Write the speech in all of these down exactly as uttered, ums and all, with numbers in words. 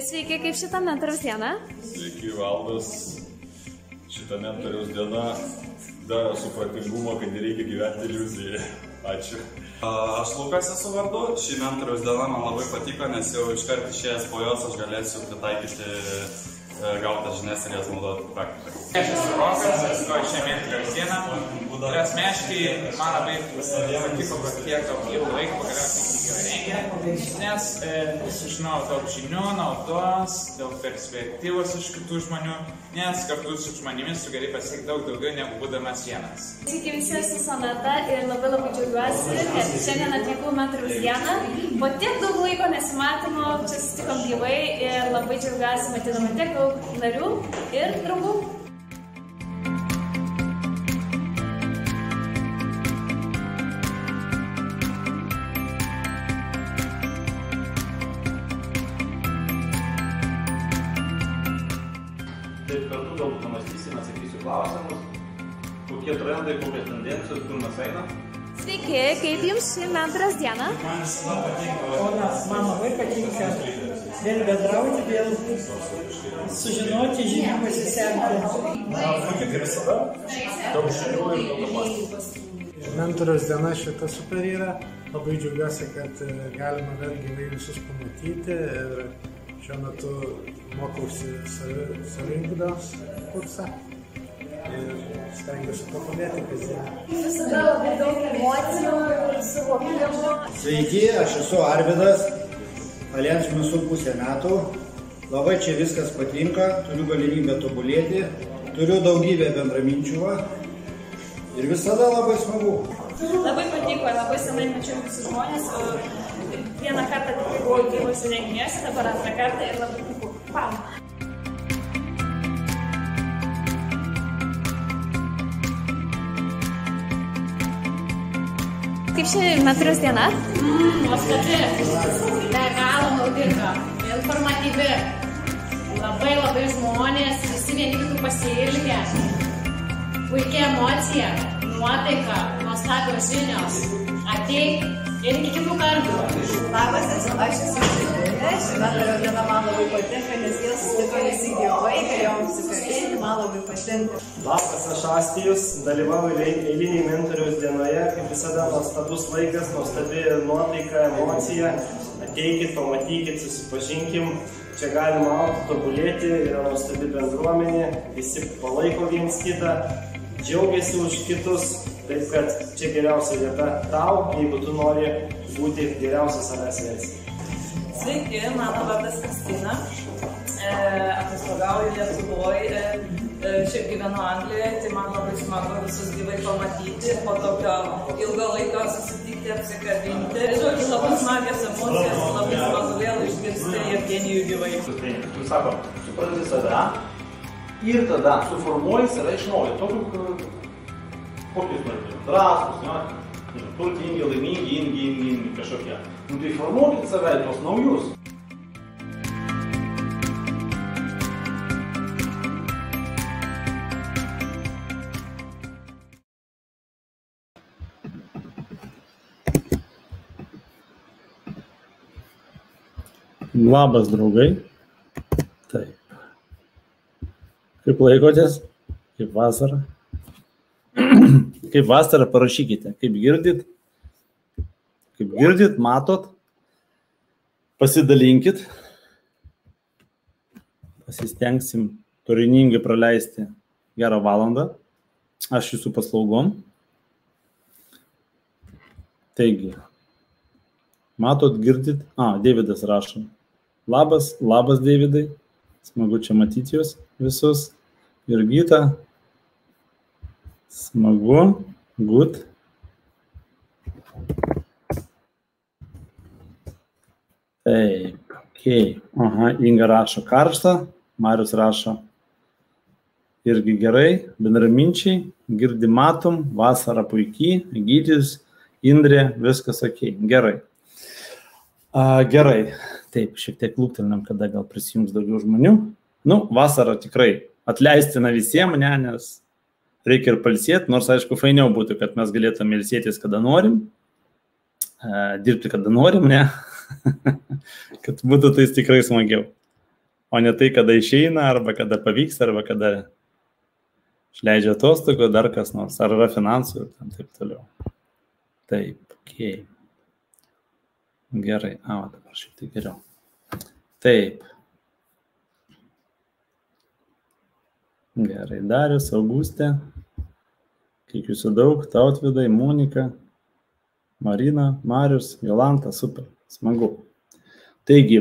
Sveiki, kaip šitą mentoriaus dieną? Sveiki, Valdas. Šitą mentoriaus dieną daro supratingumą, kad nereikia gyventi iliuzijai. Ačiū. Aš Lukas esu vardu. Šį mentoriaus dieną man labai patiko, nes jau iškart išėjęs po jos aš galėsiu pritaikyti gautas žinias ir jas naudoti praktikoje. Aš esu Rokas, esu šią mentoriaus dieną. Ir asmeniškai man labai patiko, kad tiek daug laiko pagaliausiai gerai rengia, nes e, sužinojau daug žinių, naudos, daug perspektyvos iš kitų žmonių, nes kartu su žmonėmis tu gali pasiekti daug daugiau negu būdamas vienas. Sveiki visi, esu Sonata ir labai labai džiaugiuosi, kad šiandien atvykau mentoriaus dieną. Po tiek daug laiko nesimatymo, čia susitikom gyvai ir labai džiaugiuosi matydama tiek daug narių ir draugų. Taip kartu galbūt pamąstysime, atsakysiu klausimus, kokie trendai, kokios tendencijos, kur mes einam. Sveiki, kaip jums ši mentoriaus diena? Man visada patinka. O man labai patinka vėl bendrauti, vėl sužinoti, žinių pasisemti. Man kaip ir visada, daug žinių ir daug apmąstymų. Mentoriaus diena šita super yra. Labai džiaugiuosi, kad galima vėl gyvai visus pamatyti. Ir šiuo metu mokausi saviugdos kursą ir stengiuosi patobulėti kasdien. Visada labai daug emocijų ir suvokimo. Sveiki, aš esu Arvidas, Aljansui esu pusę metų. Labai čia viskas patinka, turiu galimybę tobulėti, turiu daugybę bendraminčių ir visada labai smagu. Labai patiko, labai senai mačiau visus žmonės. Vieną kartą tikrai buvau gyvuose renginiuose, dabar antrą kartą ir labai patiko. Wow! Kaip ši mentoriaus diena? Mmm, nuostabi, be galo naudinga, informatyvi. Labai labai žmonės, visi vieni kitų pasiilgę. Puikia emocija, nuotaika, nuostabios žinios. Ateik ir iki kitų kartų. Labas, aš esu Žydrė. Ši mentoriaus diena man labai patinka, nes jie susitiko visi gyvai, galėjom susikalbėti, man labai patinka. Labas, aš Astijus, dalyvauju eiliniai mentoriaus dienoje, kaip visada nuostabus laikas, nuostabi nuotaika, emocija. Ateikit, pamatykit, susipažinkim, čia galima augti, tobulėti, yra nuostabi bendruomenė, visi palaiko viens kitą, džiaugiasi už kitus, taip kad čia geriausia vieta tau, jeigu tu nori būti geriausias savęs versija. Sveiki, mano vardas Kristina, atostogauju Lietuvoje, šiaip gyvenu Anglijoje, tai man labai smagu visus gyvai pamatyti, po tokio ilgo laiko susitikti, apsikabinti. Žodžiu, labai smagias emocijas, labai smagu vėl išgirsti Jevgenijų gyvai. Tu sako, suprati save ir tada suformuoji save iš naujo, tokių kokius norite, drąsus, turtingi, laimingi, ingi, ingi, ingi kažkokie. Nu tai formuokit save į tos naujus. Labas, draugai. Taip. Kaip laikotės? Kaip vasara? Kaip vasarą parašykite, kaip girdit, kaip girdit, matot, pasidalinkit, pasistengsim turiningai praleisti gerą valandą, aš jūsų paslaugom. Taigi, matot, girdit, a, Deividas rašo, labas, labas Deividai, smagu čia matyti jūs visus, Jurgita. Smagu, good. Taip, okei. Aha, Inga rašo karštą, Marius rašo irgi gerai, bendraminčiai, girdi matom, vasara puikiai, Egidijus, Indrė, viskas okei, gerai. A, gerai, taip, šiek tiek lūktelnam, kada gal prisijungs daugiau žmonių. Nu, vasara tikrai atleistina visiems, ne, nes reikia ir palsėti, nors aišku, fainiau būtų, kad mes galėtume ilsėtis, kada norim, dirbti, kada norim, ne, kad būtų tai tikrai smagiau. o ne tai, kada išeina, arba kada pavyks, arba kada išleidžia atostogų, dar kas nors, ar yra finansų ir taip toliau. Taip, okei. Okay. Gerai, a, dabar šiek tiek geriau. Taip. Gerai, Darius, Augustė, kiek jūsų daug, Tautvydai, Monika, Marina, Marius, Jolanta, super, smagu. Taigi,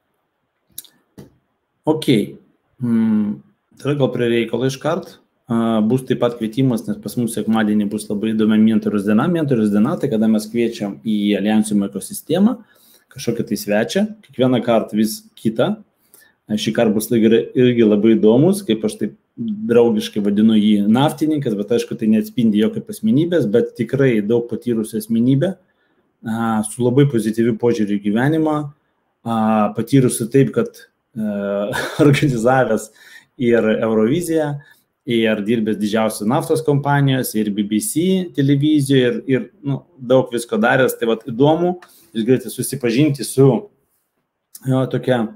okei, mm, tai gal prie reikalo iškart, uh, bus taip pat kvietimas, nes pas mus sekmadienį bus labai įdomi mentorius diena. Mentorius diena, tai kada mes kviečiam į aliansiumo ekosistemą kažkokią tai svečią, kiekvieną kartą vis kitą. Šį kartą bus irgi labai įdomus, kaip aš taip draugiškai vadinu jį naftininkas, bet aišku, tai neatspindi jo kaip asmenybės, bet tikrai daug patyrusi asmenybė, su labai pozityviu požiūriu į gyvenimą, patyrusi taip, kad organizavęs ir Euroviziją, ir dirbęs didžiausios naftos kompanijos, ir B B C televizijoje, ir, ir nu, daug visko daręs, tai vat įdomu, jūs galite susipažinti su jo, tokia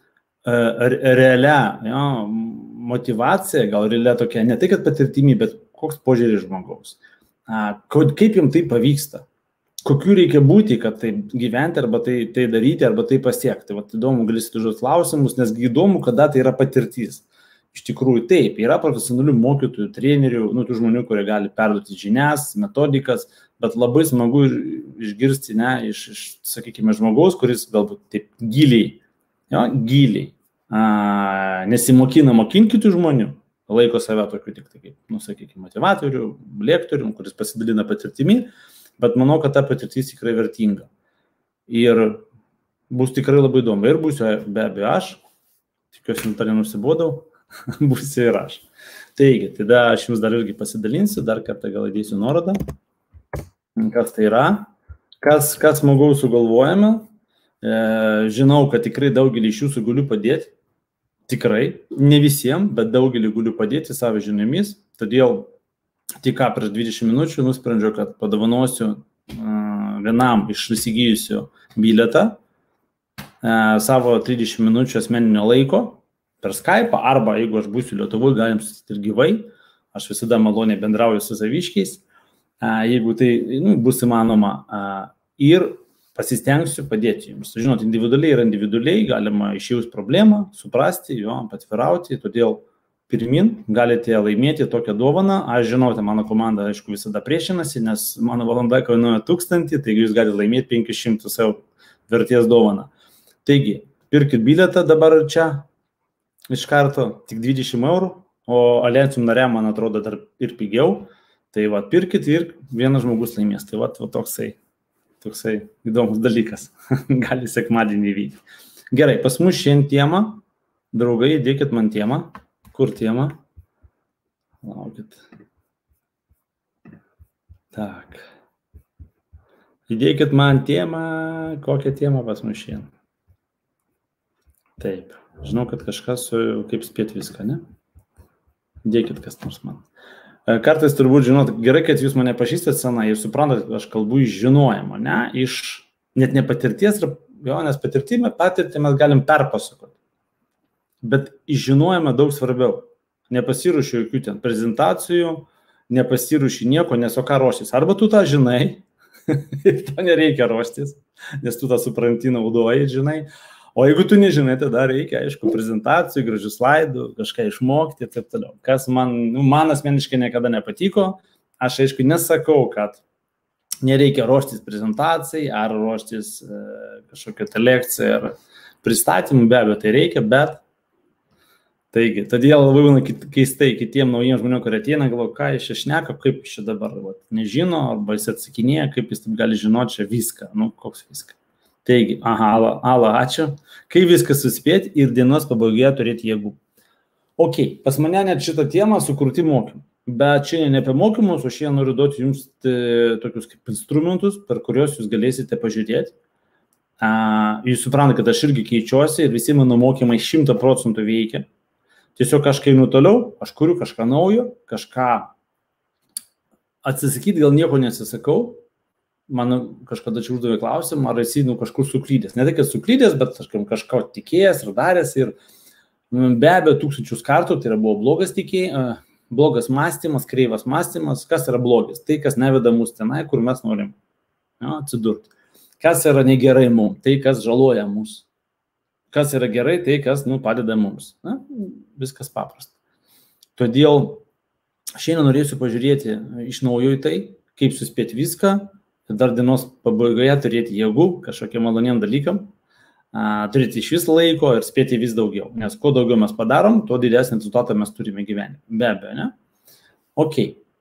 realia jo, motivacija, gal realia tokia, ne tai, kad patirtimi, bet koks požiūris žmogaus. Kaip jums tai pavyksta? Kokių reikia būti, kad tai gyventi, arba tai, tai daryti, arba tai pasiekti. Vat įdomu, galėsite užduoti klausimus, nes įdomu, kada tai yra patirtis. Iš tikrųjų, taip, yra profesionalių mokytojų, trenerių, nu, tų žmonių, kurie gali perduoti žinias, metodikas, bet labai smagu išgirsti, ne, iš, iš, sakykime, žmogaus, kuris galbūt taip giliai, jo, giliai, a, nesimokina mokinti kitų žmonių, laiko save tokiu tik, taip, nu, sakykime, motivatorių, lektorium, kuris pasidalina patirtimi, bet manau, kad ta patirtis tikrai vertinga. Ir bus tikrai labai įdomu. Ir būsiu be abejo aš, tikiuosi, to nenusibodau, būsiu ir aš. Taigi, tada aš jums dar irgi pasidalinsiu, dar kartą gal įdėsiu nuorodą, kas tai yra, kas, kas smagaus sugalvojame. E, žinau, kad tikrai daugelį iš jūsų galiu padėti, tikrai, ne visiems, bet daugelį galiu padėti savo žiniomis, todėl tik ką prieš dvidešimt minučių nusprendžiau, kad padovanosiu uh, vienam iš įsigijusių bilietą uh, savo trisdešimt minučių asmeninio laiko per Skype, arba jeigu aš būsiu Lietuvoje, galim susitikti ir gyvai. Aš visada maloniai bendrauju su saviškiais, uh, jeigu tai nu, bus įmanoma. Uh, ir pasistengsiu padėti jums. Žinot, individualiai ir individualiai galima išėjus problemą, suprasti, jo, patvirauti, todėl pirmin galite laimėti tokią dovaną. Aš žinau, tai mano komanda, aišku, visada priešinasi, nes mano valanda kainuoja tūkstantį, taigi jūs galite laimėti penkis šimtus eurų vertės dovaną. Taigi, pirkit bilietą dabar čia iš karto tik dvidešimt eurų, o aliansium nariam, man atrodo, dar ir pigiau. Tai va, pirkit ir vienas žmogus laimės. Tai va, va toksai, toksai įdomus dalykas. Gali sekmadienį įvykti. Gerai, pas mus šiandien tema. Draugai, dėkit man temą. Kur tema? Laukit. Tak. Įdėkit man temą. Kokią temą pas mus šiandien? Taip. Žinau, kad kažkas su, kaip spėt viską, ne? Įdėkit kas nors man. Kartais turbūt žinot, gerai, kad jūs mane pažįstat senai ir suprantat, kad aš kalbu iš žinojimo, ne? Iš net ne patirties, jo, nes patirtimą, patirtį mes galim perpasakoti. Bet žinojame daug svarbiau. Nepasiruošiu jokių ten prezentacijų, nepasiruošiu nieko, nes o ką ruoštis. Arba tu tą žinai, ir to nereikia ruoštis, nes tu tą supranti, naudoji, žinai. O jeigu tu nežinai, tada reikia, aišku, prezentacijų, gražių slaidų, kažką išmokti ir taip toliau. Kas man, nu, man asmeniškai niekada nepatiko, aš aišku nesakau, kad nereikia ruoštis prezentacijai, ar ruoštis e, kažkokią tai lekciją, ar pristatymų, be abejo, tai reikia, bet taigi, todėl labai būna keistai kitiem naujiems žmonėm, kurie ateina, galvo, ką jis čia šneka, kaip jis čia dabar va, nežino, arba jis atsakinėja, kaip jis taip gali žinoti čia viską, nu, koks viską. Taigi, aha, ala, ala, ačiū, kai viskas suspėti ir dienos pabaigoje turėti jėgų. Ok, pas mane net šitą temą sukurti mokymą, bet šiandien ne apie mokymus, o šiandien noriu duoti jums tokius kaip instrumentus, per kuriuos jūs galėsite pažiūrėti. Uh, jūs suprantate, kad aš irgi keičiuosi ir visi mano mokymai šimtą procentų veikia. Tiesiog aš kainu toliau, aš kuriu kažką naujo, kažką atsisakyti, gal nieko nesisakau. Man kažkada čia uždavė klausimą, ar esi nu, kažkur suklydęs. Ne tai, kad suklydęs, bet kažką tikėjęs ir daręs. Ir Be abejo, tūkstančius kartų tai yra buvo blogas tikėjimas, blogas mąstymas, kreivas mąstymas. Kas yra blogis? Tai, kas neveda mus tenai, kur mes norim ja, atsidurti. Kas yra negerai mums? Tai, kas žaloja mus. Kas yra gerai? Tai, kas nu, padeda mums. Na, viskas paprasta. Todėl šiandien norėsiu pažiūrėti iš naujo į tai, kaip suspėti viską, dar dienos pabaigoje turėti jėgų kažkokiem maloniem dalykam, turėti iš vis laiko ir spėti vis daugiau. Nes kuo daugiau mes padarom, tuo didesnį rezultatą mes turime gyvenime. Be abejo, ne? Ok.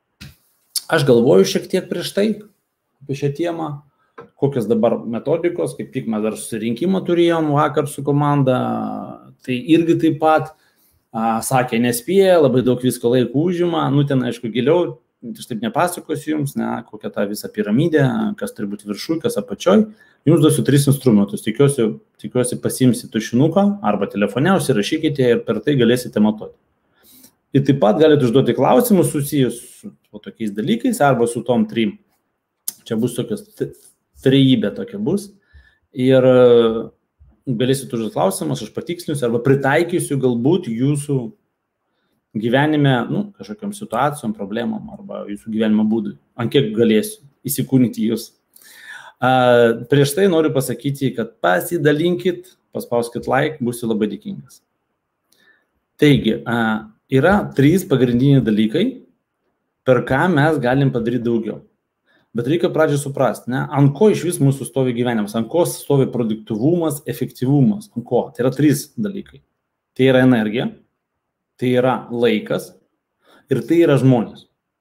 Aš galvoju šiek tiek prieš tai apie šią temą, kokios dabar metodikos, kaip tik mes dar susirinkimą turėjom vakar su komanda, tai irgi taip pat a, sakė, nespėja, labai daug visko laiko užima, nu ten aišku giliau, aš taip nepasakosiu jums, ne, kokia ta visa piramidė, kas turi būti viršui, kas apačioj. Jums duosiu tris instrumentus, tikiuosi, tikiuosi pasiimsi tušinuką arba telefone, užsirašykite ir per tai galėsite matuoti. Ir taip pat galite užduoti klausimus susijus su tokiais dalykais arba su tom trim. Čia bus tokios trejybė tokia bus. Ir galėsite užduoti klausimus, aš patikslinsiu arba pritaikysiu galbūt jūsų gyvenime, nu, kažkokiam situacijom, problemom arba jūsų gyvenimo būdui. Ant kiek galėsiu įsikūnyti jūs. Uh, prieš tai noriu pasakyti, kad pasidalinkit, paspauskit like, būsiu labai dėkingas. Taigi, uh, yra trys pagrindiniai dalykai, per ką mes galim padaryti daugiau. Bet reikia pradžią suprasti, ne? Ant ko iš vis mūsų stovi gyvenimas, ant ko stovi produktyvumas, efektyvumas, ant ko. Tai yra trys dalykai. Tai yra energija, tai yra laikas ir tai yra žmonės.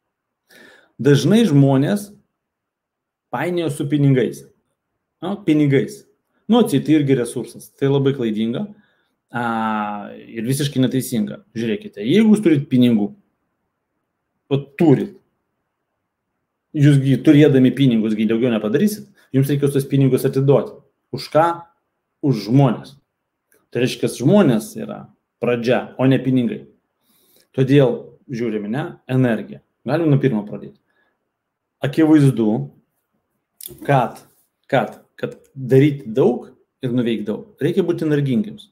Dažnai žmonės painioja su pinigais. No, pinigais. Nu, tai irgi resursas. Tai labai klaidinga a, ir visiškai neteisinga. Žiūrėkite, jeigu jūs turit pinigų, o turit, jūsgi turėdami pinigus daugiau nepadarysit, jums reikės tos pinigus atiduoti. Už ką? Už žmonės. Tai reiškia, žmonės yra pradžia, o ne pinigai. Todėl žiūrime, ne, energiją. Galim nuo pirmo pradėti. Akivaizdu, kad, kad, kad daryti daug ir nuveikti daug. Reikia būti energingiams.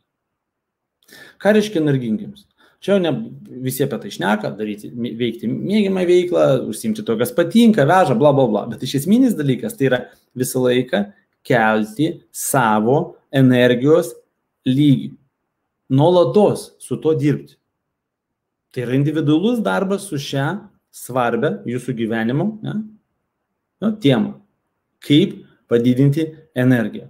Ką reiškia energingiams? Čia ne visi apie tai šneka, daryti, veikti mėgiamą veiklą, užsiimti to, kas patinka, veža, bla, bla, bla. Bet iš esminis dalykas tai yra visą laiką kelti savo energijos lygį. Nuolatos su to dirbti. Tai yra individualus darbas su šią svarbę jūsų gyvenimo ne, nu, temą. Kaip padidinti energiją.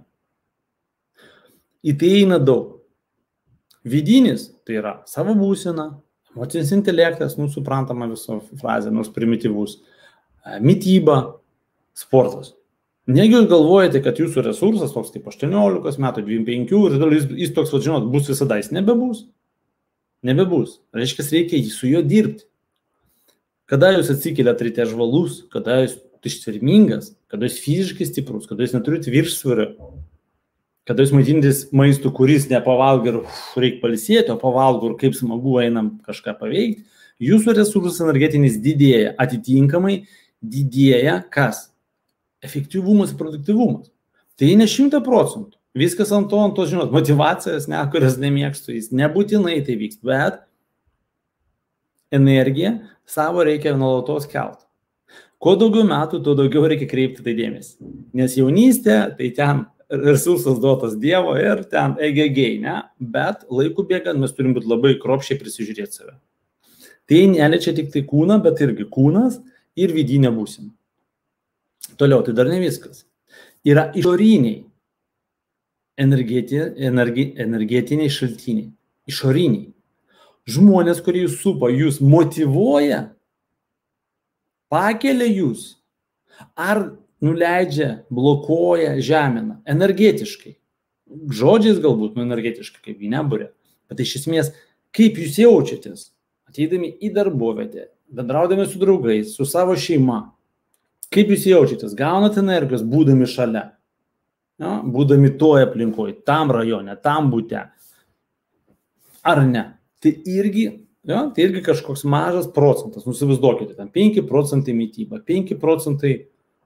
Į tai eina daug. Vidinis, tai yra savo būsena, emocinis intelektas, nu, suprantama viso frazė, nors primityvus, mityba, sportas. Negi jūs galvojate, kad jūsų resursas toks kaip aštuoniolikos metų, dvidešimt penkių, ir jis, jis toks, va, žinot, bus visada, jis nebebus. Nebebus. Reiškia, reikia su juo dirbti. Kada jūs atsikeliat ryte žvalus, kada jūs ištvermingas, kada jūs fiziškai stiprus, kada jūs neturite viršsvorio, kada jūs maitintis maistu, kuris nepavalgo ir reikia palisėti, o pavalgo ir kaip smagu einam kažką paveikti, jūsų resursas energetinis didėja, atitinkamai didėja kas? Efektyvumas ir produktyvumas. Tai ne šimtą procentų. Viskas ant to, ant to, žinot, motivacijos, ne, kurias nemėgstu, jis nebūtinai tai vyks, bet energiją savo reikia nuolatos kelti. Kuo daugiau metų, tuo daugiau reikia kreipti tai dėmesį. Nes jaunystė, tai ten resursas duotas Dievo ir ten egegiai, ne? Bet laikų bėgant mes turim būti labai kruopščiai prisižiūrėti save. Tai neliečia tik tai kūną, bet irgi kūnas ir vidinė būsena. Toliau, tai dar ne viskas. Yra išoriniai energeti, energi, energetiniai šaltiniai. Išoriniai. Žmonės, kurie jūs supa, jūs motyvuoja, pakelia jūs, ar nuleidžia, blokuoja, žemina, energetiškai. Žodžiais galbūt, nu energetiškai, kaip į neburę. Bet iš esmės, kaip jūs jaučiatės, ateidami į darbovietę, bendraudami su draugais, su savo šeima, kaip jūs jaučiatės, gaunate energijos, būdami šalia, ja, būdami toje aplinkoje, tam rajone, tam bute, ar ne. Tai irgi, ja, tai irgi kažkoks mažas procentas, nusivaizduokite, ten penki procentai mityba, penki procentai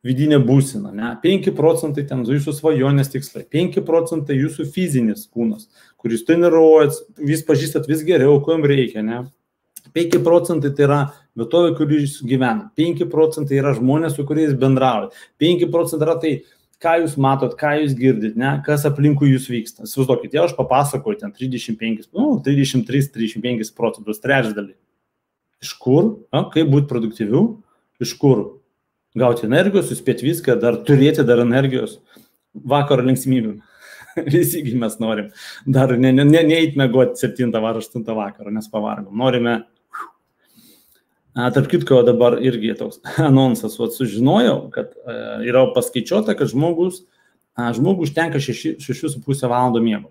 vidinė būsena, ne? penki procentai ten jūsų svajonės tikslai, penki procentai jūsų fizinis kūnas, kuris treniruojat, vis pažįstat vis geriau, ko jums reikia, ne? penki procentai tai yra vietovė, kur jūs gyvenat, penki procentai yra žmonės, su kuriais bendraujat, penki procentai yra tai, ką jūs matot, ką jūs girdit, ne? Kas aplinkui jūs vyksta. Įsivaizduokit, aš papasakoju ten trisdešimt penkis, nu, trisdešimt tris trisdešimt penkis procentus, trečdalį. Iš kur? A, kaip būti produktyviu? Iš kur? Gauti energijos, suspėti viską, dar turėti dar energijos. Vakaro linksmybėm. Visi mes norim. Dar ne, ne, ne, neeit mėgoti septintą ar aštuntą vakaro, nes pavargom. Norime. A, tarp kitko dabar irgi toks anonsas. Vat sužinojau, kad a, yra paskaičiuota, kad žmogus, a, žmogus užtenka šeši su pusę valandų miego.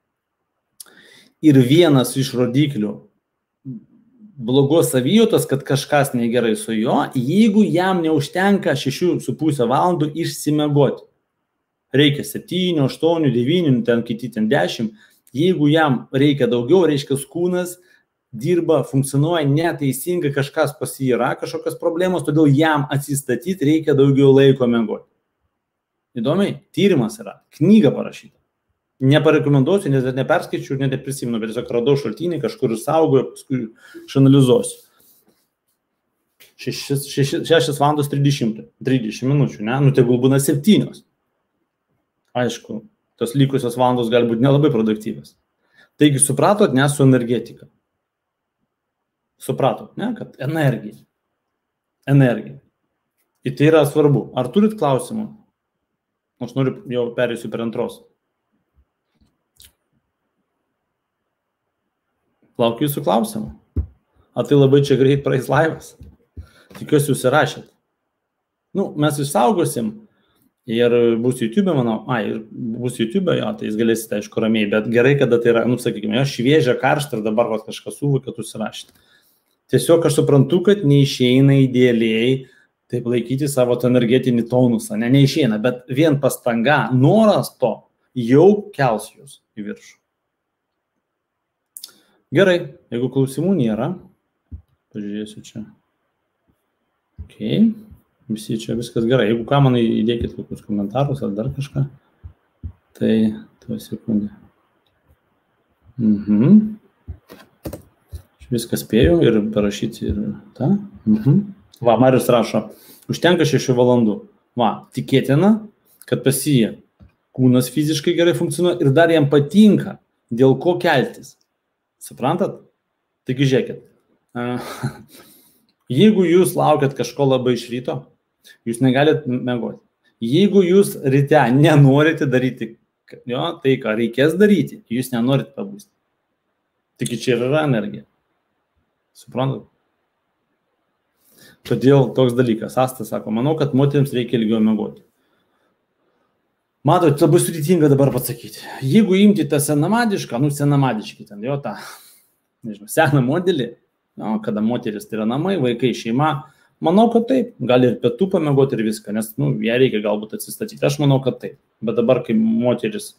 Ir vienas iš rodiklių blogos savijautos, kad kažkas negerai su juo, jeigu jam neužtenka šešių su pusę valandų išsimiegoti. Reikia septynių, aštuonių, devynių, ten kiti ten dešimt. Jeigu jam reikia daugiau, reiškia kūnas dirba, funkcionuoja neteisingai, kažkas pas jį yra, kažkokios problemos, todėl jam atsistatyti reikia daugiau laiko miegoti. Įdomiai, tyrimas yra, knyga parašyta. Neparekomenduosiu, nes neperskaičiu, net neprisimenu, bet tiesiog radau šaltinį, kažkur saugoju, paskui išanalizuosiu. šešios valandos trisdešimt minučių, ne? Nu, tegul būna septynios. Aišku, tos likusios valandos gali būti nelabai produktyvios. Taigi, supratot, ne, su energetika. Supratot, ne, kad energija. Energija. Ir tai yra svarbu. Ar turit klausimų? Aš noriu, jau perėsiu per antros. Laukiu jūsų klausimų. Ar tai labai čia greit praeis laivas? Tikiuosi jūs įrašėt. Nu, mes išsaugosim ir bus YouTube, manau. A, ir bus YouTube, jo, tai jūs galėsite, aišku, ramiai, bet gerai, kada tai yra, nu, sakykime, jo, šviežia, karšta ir dabar vat, kažkas suva, kad jūs įrašėt. Tiesiog aš suprantu, kad neišeina idealiai taip laikyti savo energetinį tonusą. Ne, neišeina, bet vien pastanga, noras to jau kels jūs į viršų. Gerai, jeigu klausimų nėra, pažiūrėsiu čia. Ok, visi čia viskas gerai. Jeigu ką, man įdėkit kokius komentarus ar dar kažką, tai tuo sekundę. Mhm. Aš viską spėjau ir parašyti ir tą. Mhm. Va, Marius rašo, užtenka šešių valandų. Va, tikėtina, kad pas jį kūnas fiziškai gerai funkcionuoja ir dar jam patinka, dėl ko keltis. Suprantat? Taigi žiūrėkit. Jeigu jūs laukiat kažko labai iš ryto, jūs negalit miegoti. Jeigu jūs ryte nenorite daryti, jo, tai ką reikės daryti, jūs nenorite pabūsti. Taigi čia yra energija. Suprantat? Todėl toks dalykas. Asta sako, manau, kad moterims reikia ilgiau miegoti. Matot, labai sudėtinga dabar pasakyti. Jeigu imti tą senamadišką, nu senamadiškį ten, jo tą, nežinau, seną modelį, jo, kada moteris tai yra namai, vaikai, šeima, manau, kad taip, gali ir pietų pamiegoti ir viską, nes, nu, ją reikia galbūt atsistatyti. Aš manau, kad taip. Bet dabar, kai moteris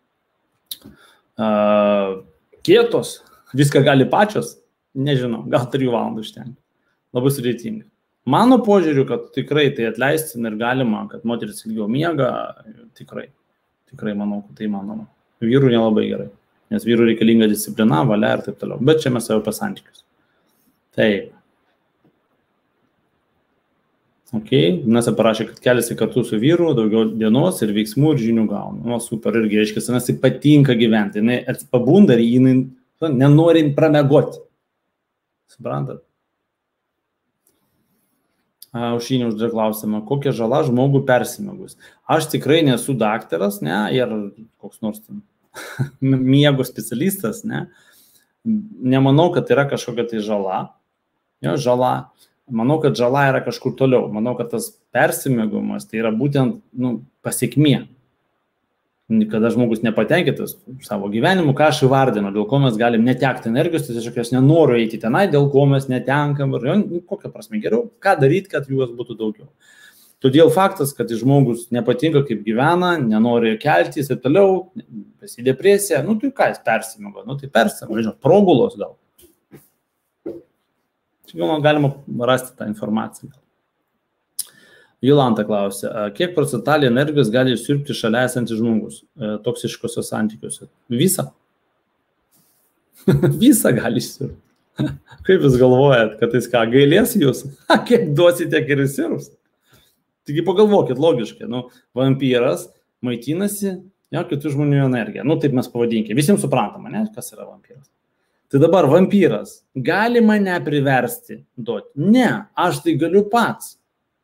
uh, kietos, viską gali pačios, nežinau, gal trijų valandų užtenka. Labai sudėtinga. Mano požiūriu, kad tikrai tai atleistina ir galima, kad moteris ilgiau miega, tikrai, tikrai manau, kad tai manoma. Vyrų nelabai gerai, nes vyrų reikalinga disciplina, valia ir taip toliau. Bet čia mes jau apie santykius. Taip. Ok, nes parašė, kad keliasi kartu su vyru, daugiau dienos ir veiksmų ir žinių gauna. Nu, super, irgi reiškia, nes tai patinka gyventi. Jis pabunda ir jinai nenori pramegoti. Suprantat? Aušinė uždavė klausimą, kokia žala žmogų persimiegus. Aš tikrai nesu daktaras, ne, ir koks nors ten miego specialistas, ne. Nemanau, kad yra kažkokia tai žala. Jo, žala. Manau, kad žala yra kažkur toliau. Manau, kad tas persimiegumas tai yra būtent, nu, pasiekmė. Kada žmogus nepatenkintas savo gyvenimu, ką aš įvardinu, dėl ko mes galim netekti energijos, tai tiesiog aš nenoriu eiti tenai, dėl ko mes netenkam, ir nu, kokia prasme geriau, ką daryti, kad juos būtų daugiau. Todėl faktas, kad žmogus nepatinka, kaip gyvena, nenori keltis ir toliau, pasidepresija, nu tai ką jis persimiego, nu tai persimiego, žinot, progulos gal. Čia gal galima rasti tą informaciją. Jolanta klausia, kiek procentalį energijos gali išsiurbti šalia esantis žmogus toksiškose santykiuose? Visą. Visą gali išsiurbti. Kaip jūs galvojat, kad jis ką, gailės jūs? Kiek duosite, tiek ir išsiurbs? Taigi pagalvokit logiškai, nu, vampyras maitinasi jo, kitų žmonių energiją. Nu, taip mes pavadinkime. Visiems suprantama, ne, kas yra vampyras. Tai dabar vampyras gali mane priversti duoti? Ne, aš tai galiu pats.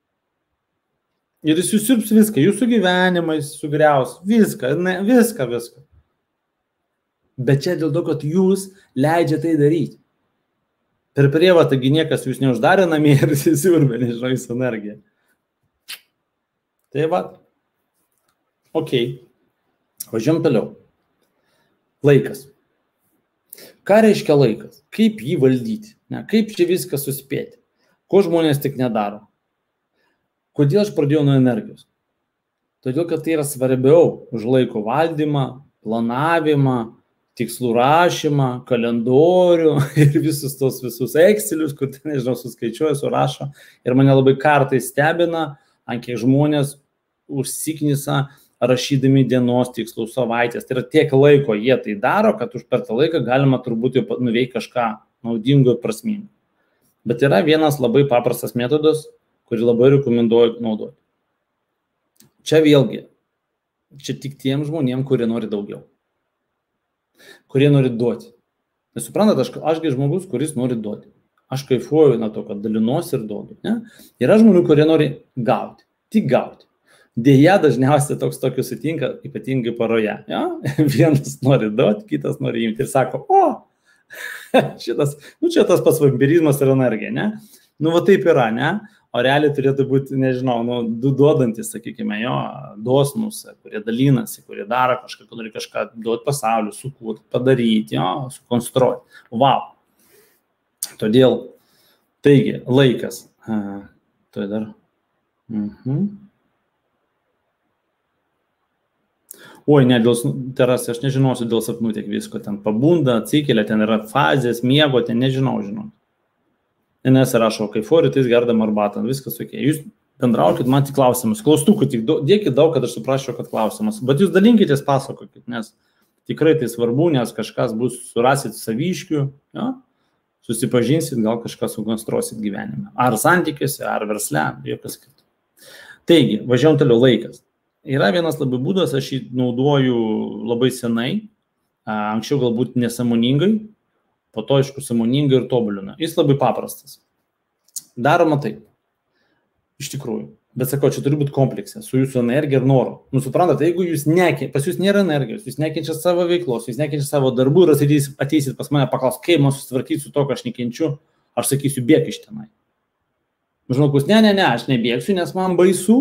Ir jis susirps viską, jūsų gyvenimais sugriaus, viską, ne, viską, viską. Bet čia dėl to, kad jūs leidžiate tai daryti. Per prievartą gi niekas jūs neuždarė namie ir įsiurbė, nežinau, jūsų energiją. Tai va. Ok. Važiuom toliau. Laikas. Ką reiškia laikas? Kaip jį valdyti? Ne? Kaip čia viską suspėti? Ko žmonės tik nedaro? Kodėl aš pradėjau nuo energijos? Todėl, kad tai yra svarbiau už laiko valdymą, planavimą, tikslų rašymą, kalendorių ir visus tos visus Excelius, kur, nežinau, suskaičiuoja, surašo. Ir mane labai kartais stebina, ant kiek žmonės užsiknisa rašydami dienos tikslų savaitės. Tai yra tiek laiko jie tai daro, kad už per tą laiką galima turbūt jau nuveikti kažką naudingo ir prasmingo. Bet yra vienas labai paprastas metodas, kurį labai rekomenduoju naudoti. Čia vėlgi, čia tik tiem žmonėm, kurie nori daugiau. Kurie nori duoti. Nes suprantat, aš, ašgi žmogus, kuris nori duoti. Aš kaifuoju nuo to, kad dalinuosi ir duodu. Ne? Yra žmonių, kurie nori gauti. Tik gauti. Deja, dažniausiai toks tokius sutinka, ypatingai paroje. Ja? Vienas nori duoti, kitas nori imti ir sako, o, šitas, nu čia tas pats vampirizmas ir energija, ne? Nu, va taip yra, ne? O realiai turėtų būti, nežinau, nu, du duodantis, sakykime, jo, dosnus, kurie dalinasi, kurie daro kažką, nori kažką duoti pasauliu, sukurti, padaryti, jo, sukonstruoti. Wow. Todėl, taigi, laikas. A, tai dar. Mhm. Oi, ne, dėl, teras, aš nežinosiu dėl sapnų tiek visko, ten pabunda, atsikelia, ten yra fazės, miego, ten nežinau, žinau. Nes rašo, kaifuoju, rytais gerdam arbatą, viskas ok. Jūs bendraukit, man tik klausimus. Klaustukų tik dėkit daug, kad aš suprasčiau, kad klausimas. Bet jūs dalinkitės, pasakokit, nes tikrai tai svarbu, nes kažkas bus, surasit savyškių, ja? Susipažinsit, gal kažką sukonstruosit gyvenime. Ar santykiuose, ar versle, jokas kitų. Taigi, važiuojam toliau, laikas. Yra vienas labai būdas, aš jį naudoju labai senai, anksčiau galbūt nesąmoningai, po to, aišku, sąmoningai ir tobulina. Jis labai paprastas. Daroma taip. Iš tikrųjų. Bet sakau, čia turi būti kompleksė su jūsų energija ir noru. Nu, suprantate, jeigu jūs neke, pas jūs nėra energijos, jūs nekenčiat savo veiklos, jūs nekenčiat savo darbų ir ateisit, ateisit pas mane paklaus, kaip man susitvarkyti su to, ką aš nekenčiu, aš sakysiu, bėk iš tenai. Žmogus, ne, ne, ne, aš nebėgsiu, nes man baisu.